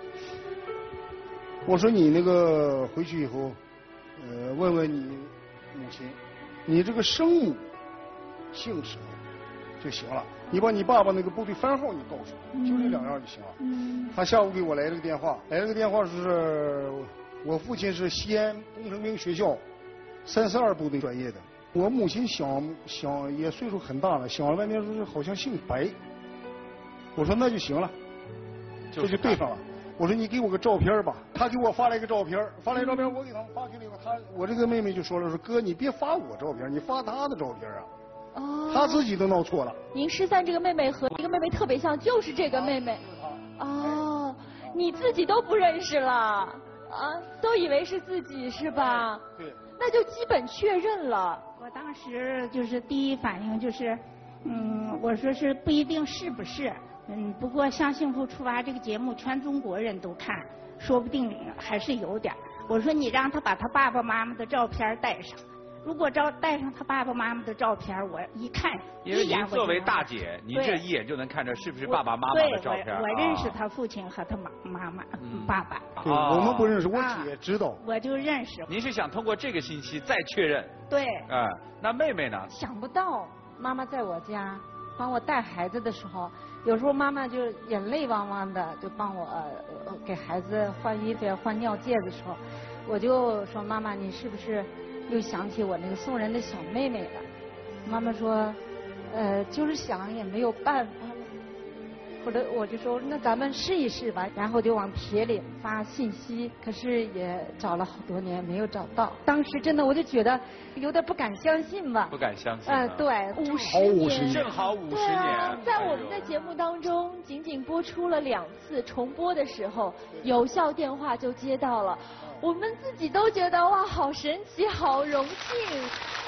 我说你那个回去以后。问问你母亲，你这个生母姓什么就行了。你把你爸爸那个部队番号你告诉我，就这2样就行了。他下午给我来了个电话，是我父亲是西安工程兵学校342部队专业的。我母亲想也岁数很大了，想了半天说是好像姓白。我说那就行了，这就对上了。我说你给我个照片吧，他给我发来一个照片，我给他们发给了以后，我这个妹妹就说了，说哥你别发我照片，你发他的照片啊。哦。他自己都闹错了。 您失散这个妹妹和一个妹妹特别像，就是这个妹妹。哦，你自己都不认识了啊？都以为是自己是吧？ 对。 那就基本确认了。 我当时就是第一反应就是，我说是不一定是不是。不过向幸福出发这个节目全中国人都看，说不定还是有点。我说你让他把他爸爸妈妈的照片带上，如果带上他爸爸妈妈的照片，我一看， 因为您作为大姐，您这一眼就能看着是不是爸爸妈妈的照片。 对，我认识他父亲和他妈妈、爸爸。 对，我们不认识，我姐知道。 我就认识。 您是想通过这个信息再确认？ 对。 那妹妹呢？ 想不到妈妈在我家帮我带孩子的时候。有时候妈妈就眼泪汪汪的，就帮我给孩子换衣服、换尿介的时候，我就说妈妈，你是不是又想起我那个送人的小妹妹了？妈妈说，就是想也没有办法。或者我就说那咱们试一试吧，然后就往铁岭发信息，可是也找了好多年没有找到。当时真的我就觉得有点不敢相信吧。 不敢相信。 对 ，50年， 正好50 对啊， 年。 在我们的节目当中，仅仅播出了2次，重播的时候有效电话就接到了，我们自己都觉得哇，好神奇，好荣幸。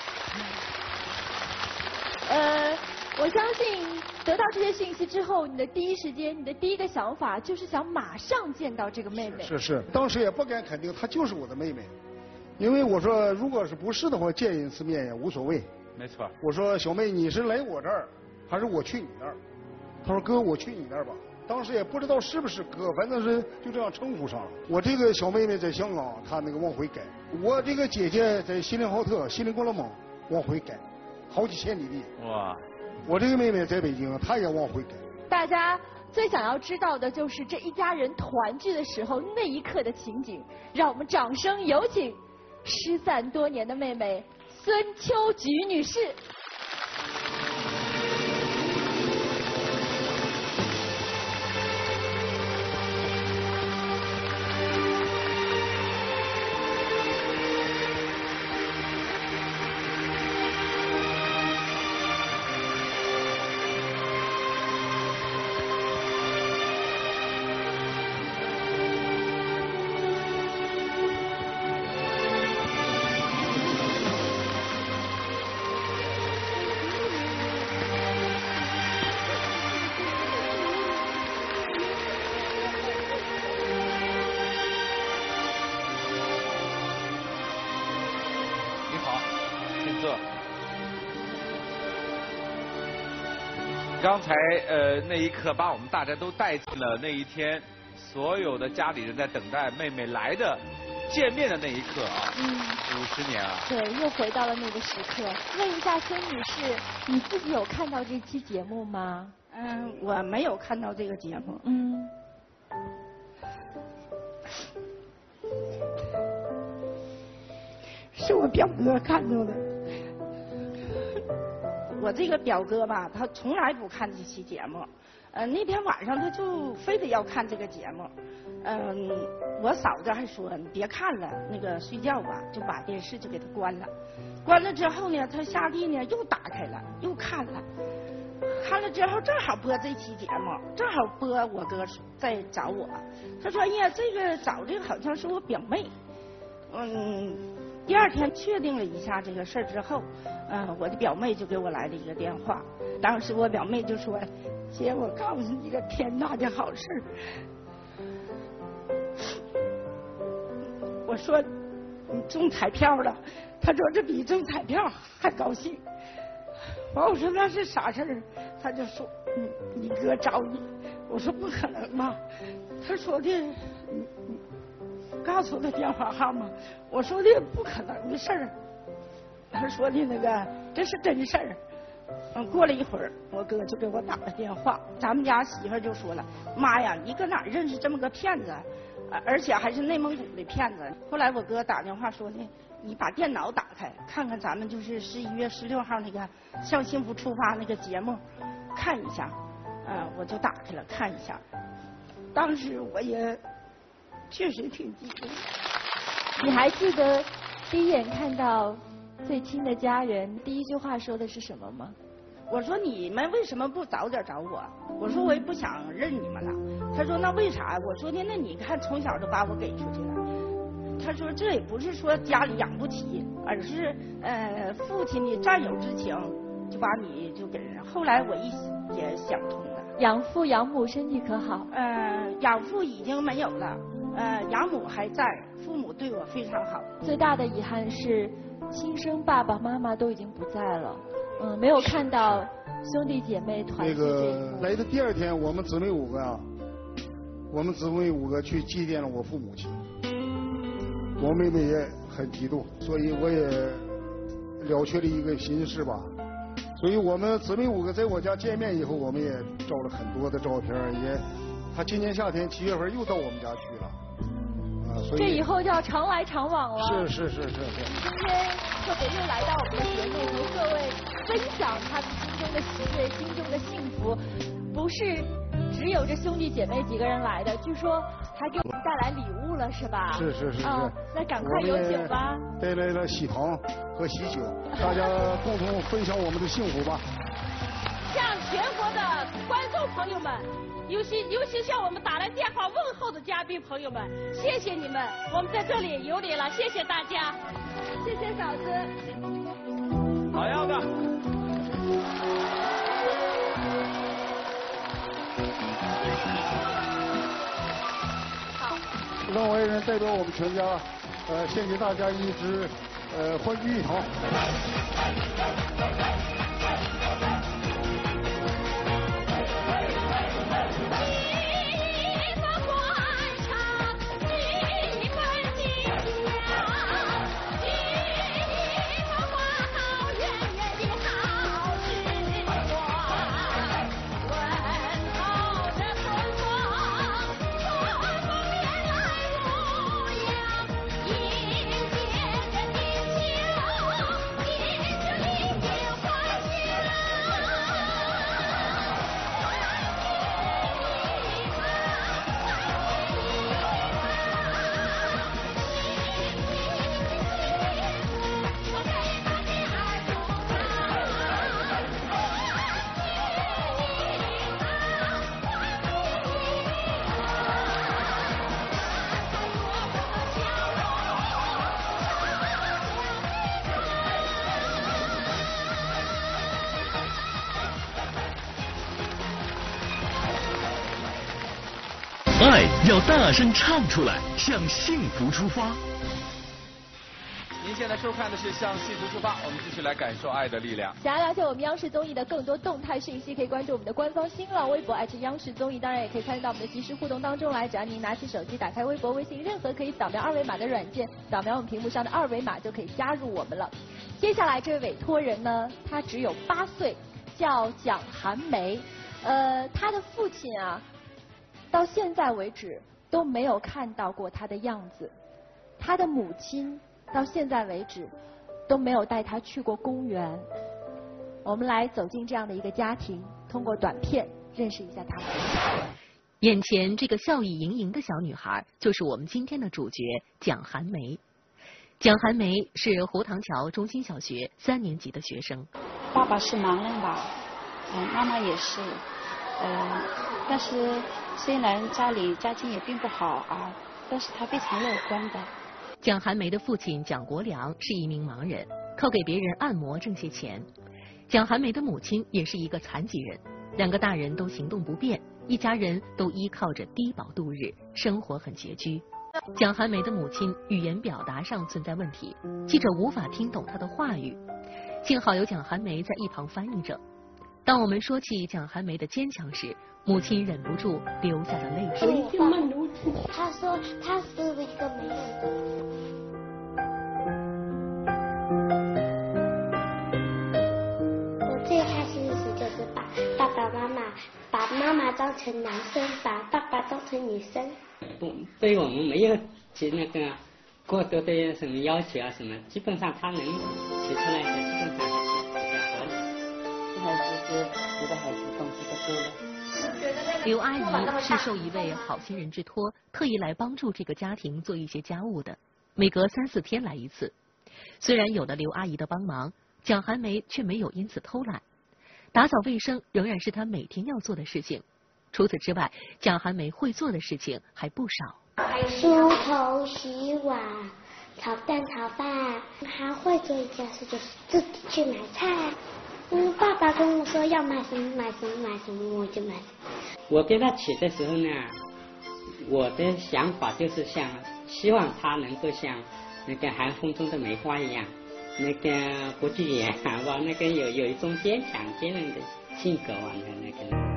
我相信得到这些信息之后，你的第一时间，你的第一个想法就是想马上见到这个妹妹。 是，当时也不敢肯定她就是我的妹妹，因为我说如果是不是的话，见一次面也无所谓。 没错。 我说小妹，你是来我这儿，还是我去你那儿？她说哥，我去你那儿吧。当时也不知道是不是哥，反正是就这样称呼上了。我这个小妹妹在香港，她那个往回改；我这个姐姐在锡林浩特、锡林郭勒盟往回改，好几千里地。 哇！ 我这个妹妹在北京，她也往回改。 大家最想要知道的就是这一家人团聚的时候那一刻的情景，让我们掌声有请失散多年的妹妹孙秋菊女士。 刚才那一刻把我们大家都带进了那一天，所有的家里人在等待妹妹来的见面的那一刻啊。50年啊。 对，又回到了那个时刻。问一下孙女士，你自己有看到这期节目吗？ 我没有看到这个节目。是我表哥看到的。我这个表哥吧，他从来不看这期节目。那天晚上他就非得要看这个节目。我嫂子还说你别看了，那个睡觉吧，就把电视就给他关了。关了之后呢，他下地呢又打开了，又看了。看了之后正好播这期节目，正好播我哥在找我。他说：“哎呀，这个找这个好像是我表妹。”第二天确定了一下这个事儿之后，我的表妹就给我来了一个电话。当时我表妹就说：“姐，我告诉你个天大的好事。”我说：“你中彩票了。”他说：“这比中彩票还高兴。”我说：“那是啥事儿？”他就说：“你哥找你。”我说：“不可能吧？”他说的：“告诉他电话号码。”我说的不可能的事儿。他说的那个这是真事儿。过了一会儿，我哥就给我打了电话，咱们家媳妇就说了：“妈呀，你搁哪儿认识这么个骗子？而且还是内蒙古的骗子。”后来我哥打电话说呢：“你把电脑打开，看看咱们就是11月16号那个向幸福出发那个节目，看一下。”我就打开了看一下。当时我也确实挺激动。 你还记得第一眼看到最亲的家人第一句话说的是什么吗？ 我说：“你们为什么不早点找我？”我说：“我也不想认你们了。”他说：“那为啥？”我说的：“那你看从小就把我给出去了。”他说：“这也不是说家里养不起，而是父亲的战友之情，就把你就给人。”后来我也想通了。 养父养母身体可好？ 养父已经没有了，养母还在，父母对我非常好。 最大的遗憾是亲生爸爸妈妈都已经不在了。没有看到兄弟姐妹团聚。 来的第二天，我们姊妹5个去祭奠了我父母亲。我妹妹也很激动，所以我也了却了一个心事吧。所以我们姊妹5个在我家见面以后，我们也照了很多的照片，他今年夏天7月份又到我们家去了。所以这以后就要常来常往了。 是。 今天特别又来到我们的节目，和各位分享他们心中的喜悦、心中的幸福，不是只有这兄弟姐妹几个人来的，据说还给我们带来礼物了，是吧？ 是。 那赶快有请吧。 带来了喜糖和喜酒，大家共同分享我们的幸福吧。 向全国的观众朋友们，尤其向我们打来电话问候的嘉宾朋友们，谢谢你们，我们在这里有礼了，谢谢大家， 谢谢嫂子。 好样的。 好，让我爱人代表我们全家，献给大家一支欢聚一堂。 爱要大声唱出来，向幸福出发。 您现在收看的是《向幸福出发》，我们继续来感受爱的力量。 想要了解我们央视综艺的更多动态讯息，可以关注我们的官方新浪微博央视综艺，当然也可以参与到我们的即时互动当中来。只要您拿起手机，打开微博、微信，任何可以扫描二维码的软件，扫描我们屏幕上的二维码就可以加入我们了。接下来这位委托人呢，他只有8岁，叫蒋寒梅。他的父亲啊，到现在为止都没有看到过他的样子。他的母亲到现在为止都没有带他去过公园。我们来走进这样的一个家庭，通过短片认识一下他们。 眼前这个笑意盈盈的小女孩，就是我们今天的主角蒋寒梅。蒋寒梅是胡塘桥中心小学3年级的学生。 爸爸是盲人吧，妈妈也是，但是虽然家里家境也并不好啊，但是他非常乐观的。 蒋寒梅的父亲蒋国良是一名盲人，靠给别人按摩挣些钱。蒋寒梅的母亲也是一个残疾人，2个大人都行动不便，一家人都依靠着低保度日，生活很拮据。蒋寒梅的母亲语言表达上存在问题，记者无法听懂她的话语，幸好有蒋寒梅在一旁翻译着。当我们说起蒋寒梅的坚强时，母亲忍不住流下了泪水。 他说他是一个没有的。我最开心的事就是把妈妈当成男生，把爸爸当成女生。 对我们没有提那个过多的什么要求啊什么，基本上他能提出来的基本上是比较合理。这孩子是别的孩子东西都多了。 刘阿姨是受一位好心人之托，特意来帮助这个家庭做一些家务的，每隔3、4天来一次。虽然有了刘阿姨的帮忙，蒋寒梅却没有因此偷懒，打扫卫生仍然是她每天要做的事情。除此之外，蒋寒梅会做的事情还不少。 梳头、洗碗、炒蛋、炒饭，还会做一件事，就是自己去买菜。爸爸跟我说要买什么买什么买什么，我就买什么。 我给他起的时候呢，我的想法就是希望他能够像那个寒风中的梅花一样，那个不惧严寒吧，那个有一种坚强坚韧的性格吧，那个。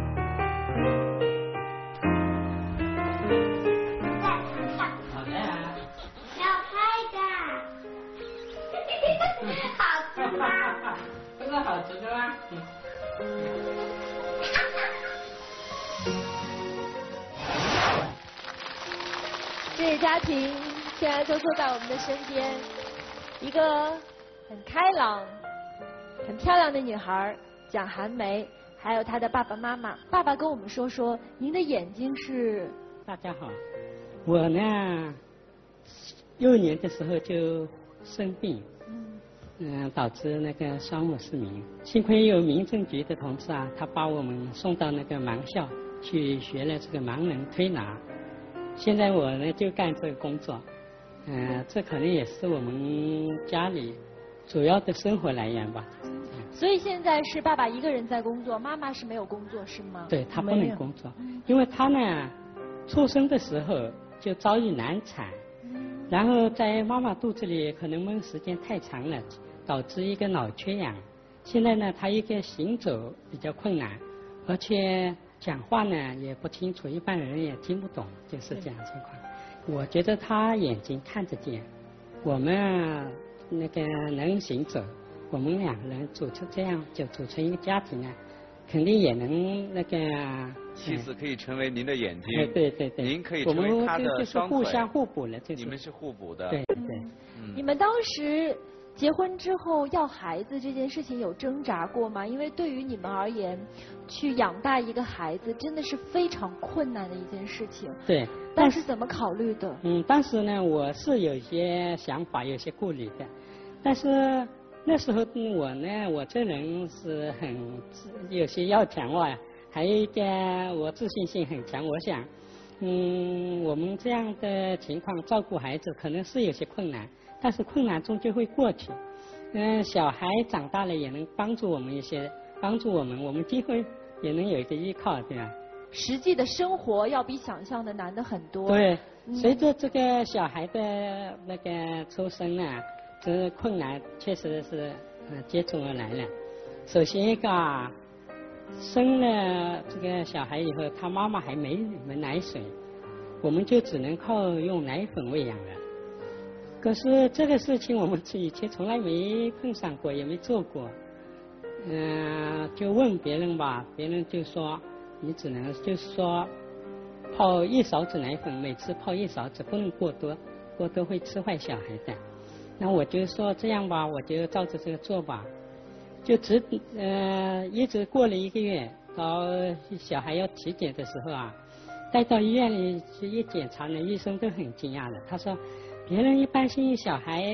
好的啊。 要拍的。好吃吗？ 这个好吃的吗？ 这些家庭现在都坐在我们的身边，一个很开朗、很漂亮的女孩蒋寒梅，还有她的爸爸妈妈。爸爸跟我们说说，您的眼睛是？ 大家好，我呢，6年的时候就生病，导致那个双目失明。幸亏有民政局的同事啊，他把我们送到那个盲校去学了这个盲人推拿。现在我呢就干这个工作，这可能也是我们家里主要的生活来源吧。 所以现在是爸爸一个人在工作，妈妈是没有工作是吗？ 对，他不能工作，因为他呢出生的时候就遭遇难产，然后在妈妈肚子里可能闷时间太长了，导致一个脑缺氧。现在呢他一个行走比较困难，而且讲话呢也不清楚，一般人也听不懂，就是这样情况。我觉得他眼睛看得见，我们那个能行走，我们2个人组成这样就组成一个家庭呢，肯定也能那个。 妻子可以成为您的眼睛， 对对对， 您可以成为他的双腿， 我们就是互相互补了， 你们是互补的。 对对。 你们当时结婚之后要孩子这件事情有挣扎过吗？因为对于你们而言，去养大一个孩子真的是非常困难的一件事情。 对。 当时怎么考虑的？ 当时呢，我是有些想法，有些顾虑的，但是那时候我这人是很有些要强啊，还有一个我自信心很强。我想，我们这样的情况照顾孩子可能是有些困难，但是困难终究会过去。小孩长大了也能帮助我们一些，帮助我们今后也能有一个依靠，对吧？ 实际的生活要比想象的难得很多。 对，随着这个小孩的那个出生啊， 这困难确实是接踵而来了。首先一个啊，生了这个小孩以后，他妈妈还没奶水，我们就只能靠用奶粉喂养了。可是这个事情我们以前从来没碰上过，也没做过。就问别人吧，别人就说你只能就是说泡1勺子奶粉，每次泡1勺子，不能过多，过多会吃坏小孩的。那我就说这样吧，我就照着这个做吧。就一直过了1个月，到小孩要体检的时候啊，带到医院里去一检查呢，医生都很惊讶的。他说，别人一般性小孩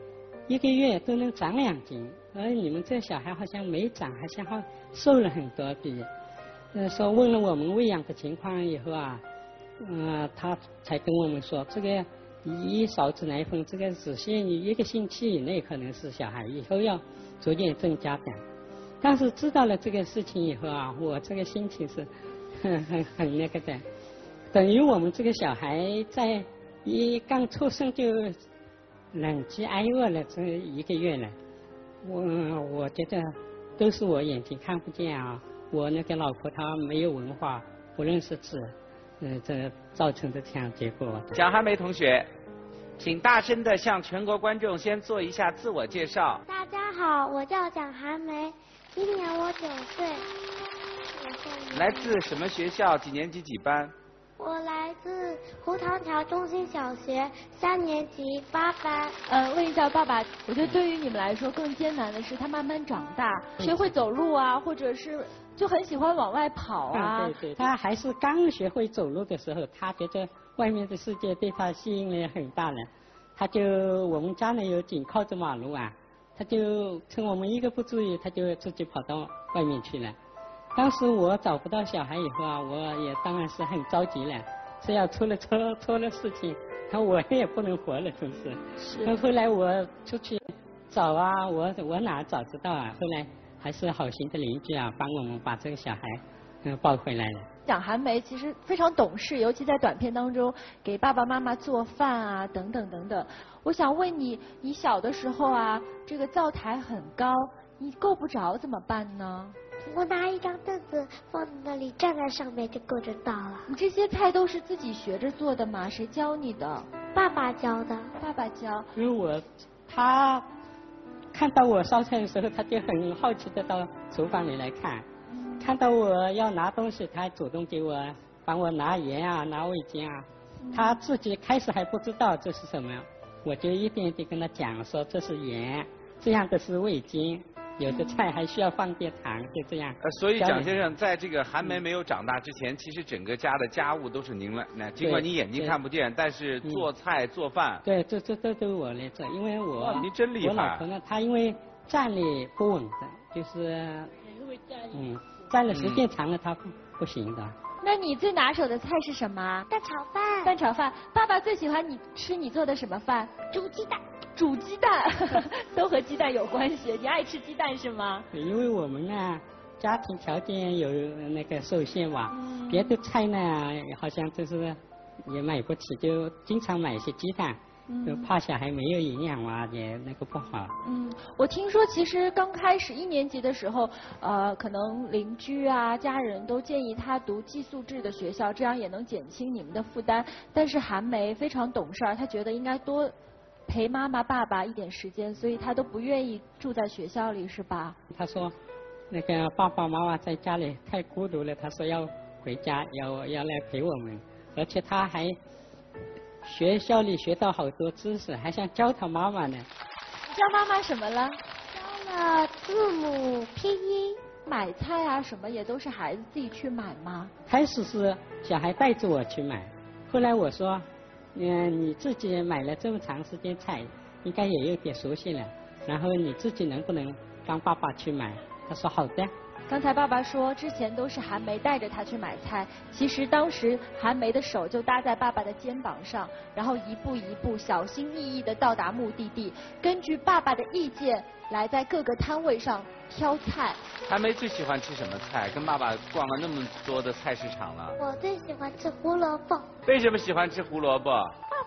1个月都能长2斤，而你们这小孩好像没长，好像瘦了很多。说问了我们喂养的情况以后啊，他才跟我们说，这个1勺子奶粉，这个只限于1个星期以内可能是小孩，以后要逐渐增加的。但是知道了这个事情以后啊，我这个心情是很那个的，等于我们这个小孩在刚出生就冷饥挨饿了这1个月了。我觉得都是我眼睛看不见啊，我那个老婆她没有文化，不认识字，这造成的这样结果。 蒋寒梅同学，请大声的向全国观众先做一下自我介绍。 大家好，我叫蒋寒梅，今年我9岁。 来自什么学校？几年级几班？ 我来自胡塘桥中心小学3年级8班。 问一下爸爸，我觉得对于你们来说更艰难的是他慢慢长大，学会走路啊，或者是就很喜欢往外跑啊。 对，他还是刚学会走路的时候，他觉得外面的世界对他吸引力很大了。我们家呢有紧靠着马路啊，他就趁我们一个不注意，他就自己跑到外面去了。当时我找不到小孩以后啊，我也当然是很着急了，只要出了事情，我也不能活了，真是。那后来我出去找啊，我哪找得到啊？后来还是好心的邻居啊，帮我们把这个小孩抱回来了。 蒋寒梅其实非常懂事，尤其在短片当中给爸爸妈妈做饭啊，等等等等。我想问你，你小的时候啊，这个灶台很高，你够不着怎么办呢？ 我拿一张凳子放在那里，站在上面就够着到了。 你这些菜都是自己学着做的吗？谁教你的？ 爸爸教的。 爸爸教。 因为他看到我烧菜的时候，他就很好奇的到厨房里来看。看到我要拿东西，他还主动给我帮我拿盐啊，拿味精啊。他自己开始还不知道这是什么，我就一点一点跟他讲说这是盐，这样的是味精。有的菜还需要放点糖，就这样。 所以蒋先生在这个寒梅没有长大之前，其实整个家的家务都是您来。尽管你眼睛看不见，但是做菜做饭。 对，这都我来做，因为您真厉害。 我老婆呢，她因为站立不稳的，就是站了时间长了她不行的。 那你最拿手的菜是什么？ 蛋炒饭。 蛋炒饭。爸爸最喜欢吃你做的什么饭？ 煮鸡蛋。 煮鸡蛋都和鸡蛋有关系，你爱吃鸡蛋是吗？ 因为我们呢家庭条件有那个受限吧，别的菜呢好像就是也买不起，就经常买一些鸡蛋，就怕小孩没有营养嘛，也那个不好。 我听说其实刚开始1年级的时候，可能邻居啊家人都建议他读寄宿制的学校，这样也能减轻你们的负担。但是寒梅非常懂事，她觉得应该多陪妈妈爸爸一点时间，所以他都不愿意住在学校里，是吧？ 他说那个爸爸妈妈在家里太孤独了，他说要回家，要来陪我们，而且他还学校里学到好多知识，还想教他妈妈呢。 你教妈妈什么了？ 教了字母拼音。 买菜啊什么也都是孩子自己去买吗？ 开始是小孩带着我去买，后来我说你自己买了这么长时间菜，应该也有点熟悉了，然后你自己能不能帮爸爸去买？他说好的。 刚才爸爸说之前都是寒梅带着他去买菜，其实当时寒梅的手就搭在爸爸的肩膀上，然后一步一步小心翼翼地到达目的地，根据爸爸的意见来在各个摊位上挑菜。 寒梅最喜欢吃什么菜？跟爸爸逛了那么多的菜市场了。 我最喜欢吃胡萝卜。 为什么喜欢吃胡萝卜？ 爸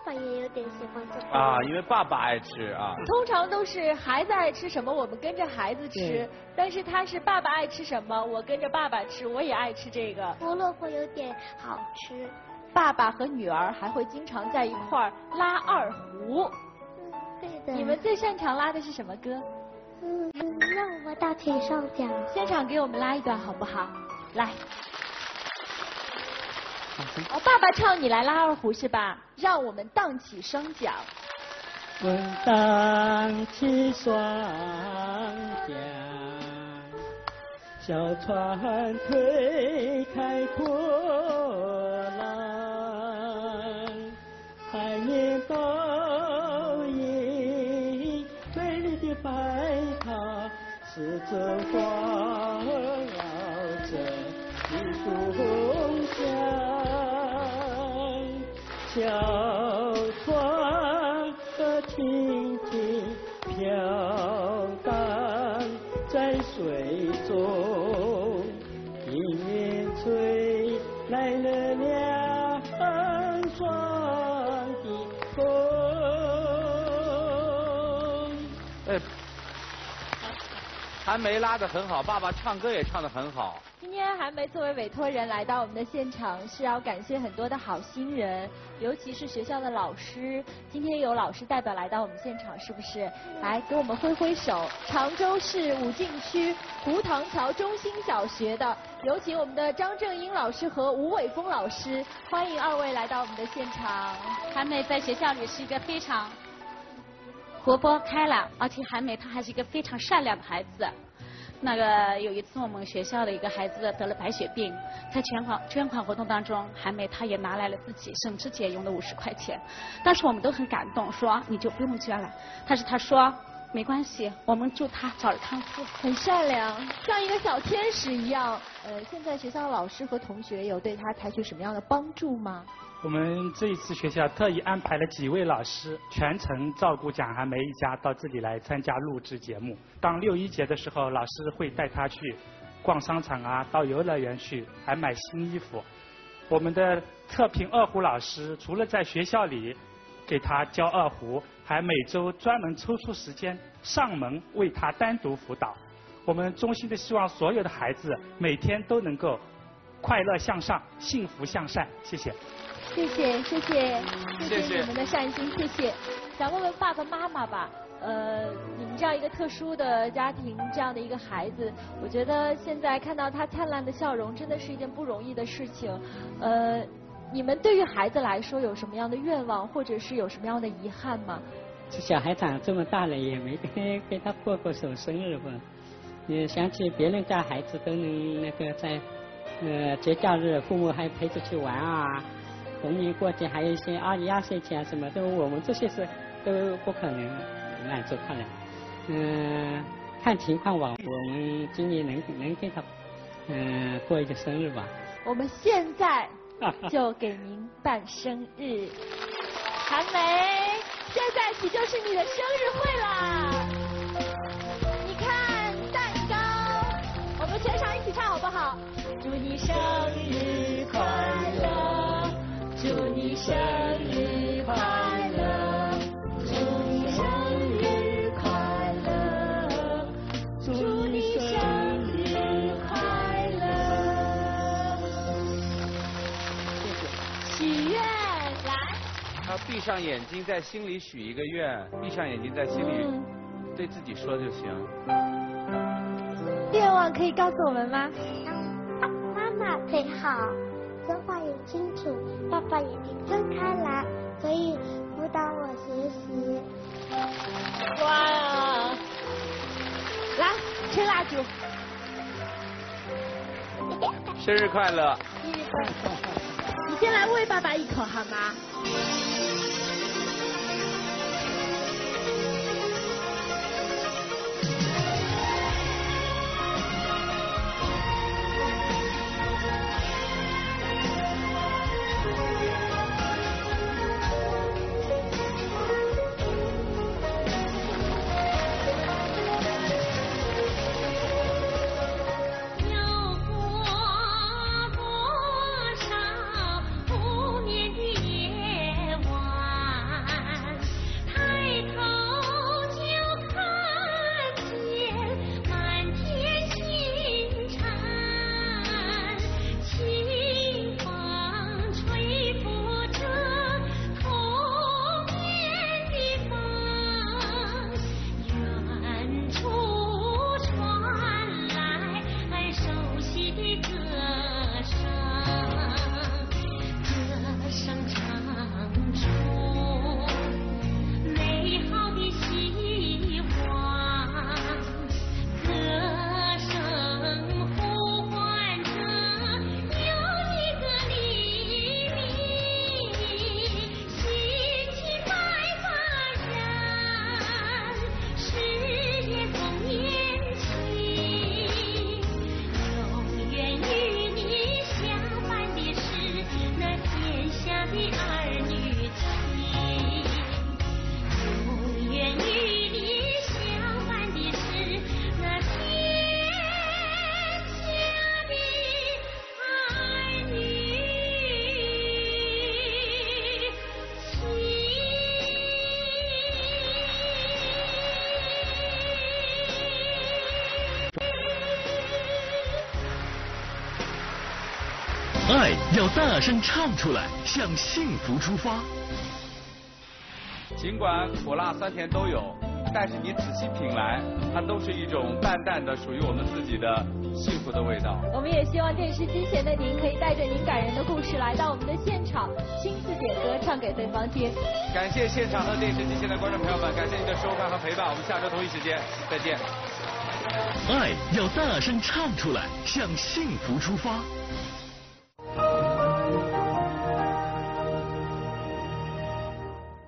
爸也有点喜欢做啊，因为爸爸爱吃啊。 通常都是孩子爱吃什么，我们跟着孩子吃。但是他是爸爸爱吃什么，我跟着爸爸吃，我也爱吃这个。 胡萝卜有点好吃。 爸爸和女儿还会经常在一块儿拉二胡。 对的。 你们最擅长拉的是什么歌？ 让我大腿上讲。 现场给我们拉一段好不好？来。哦，爸爸唱，你来拉二胡是吧？让我们荡起双脚。 我荡起双桨，小船推开波浪，海面倒映美丽的白塔，四周环绕着一共享。小船轻轻飘荡在水中，迎面吹来了凉爽的风。 韩梅拉得很好，爸爸唱歌也唱得很好。 今天韩梅作为委托人来到我们的现场，是要感谢很多的好心人，尤其是学校的老师。今天有老师代表来到我们现场，是不是？来给我们挥挥手。常州市武进区胡塘桥中心小学的，有请我们的张正英老师和吴伟峰老师，欢迎二位来到我们的现场。 韩梅在学校里是一个非常活泼开朗，而且韩梅她还是一个非常善良的孩子。那个有一次我们学校的一个孩子得了白血病，在捐款活动当中，韩梅她也拿来了自己省吃俭用的50块钱，当时我们都很感动，说你就不用捐了，但是她说没关系，我们祝她早日康复。 很善良，像一个小天使一样。现在学校的老师和同学有对她采取什么样的帮助吗？ 我们这一次学校特意安排了几位老师全程照顾蒋韩梅一家到这里来参加录制节目。当6·1节的时候，老师会带她去逛商场啊，到游乐园去，还买新衣服。我们的特聘二胡老师除了在学校里给她教二胡，还每周专门抽出时间上门为她单独辅导。我们衷心的希望所有的孩子每天都能够快乐向上，幸福向善。谢谢。 谢谢谢谢谢谢你们的善心，谢谢。想问问爸爸妈妈吧，你们这样一个特殊的家庭，这样的一个孩子，我觉得现在看到他灿烂的笑容，真的是一件不容易的事情。你们对于孩子来说有什么样的愿望，或者是有什么样的遗憾吗？ 这小孩长这么大了，也没给他过手生日吧。也想起别人家孩子都能那个在节假日，父母还陪着去玩啊。逢年过节还有一些压岁钱什么的，我们这些是都不可能满足他了。看情况吧，我们今年能给他过一个生日吧。 我们现在就给您办生日，韩梅，现在起就是你的生日会啦！你看蛋糕，我们全场一起唱好不好？祝你生日快乐！祝你生日快乐，祝你生日快乐，祝你生日快乐。许愿来。 要闭上眼睛，在心里许一个愿，闭上眼睛在心里对自己说就行。 愿望可以告诉我们吗？ 妈妈最好。说话也清楚，爸爸眼睛睁开来，可以辅导我学习。 哇！来，吹蜡烛。 生日快乐！ 你先来喂爸爸一口好吗？ 少不眠的夜晚。 爱要大声唱出来，向幸福出发。 尽管苦辣酸甜都有，但是你仔细品来，它都是一种淡淡的属于我们自己的幸福的味道。 我们也希望电视机前的您可以带着您感人的故事来到我们的现场，亲自点歌唱给对方听。 感谢现场和电视机前的观众朋友们，感谢您的收看和陪伴，我们下周同一时间再见。 爱要大声唱出来，向幸福出发。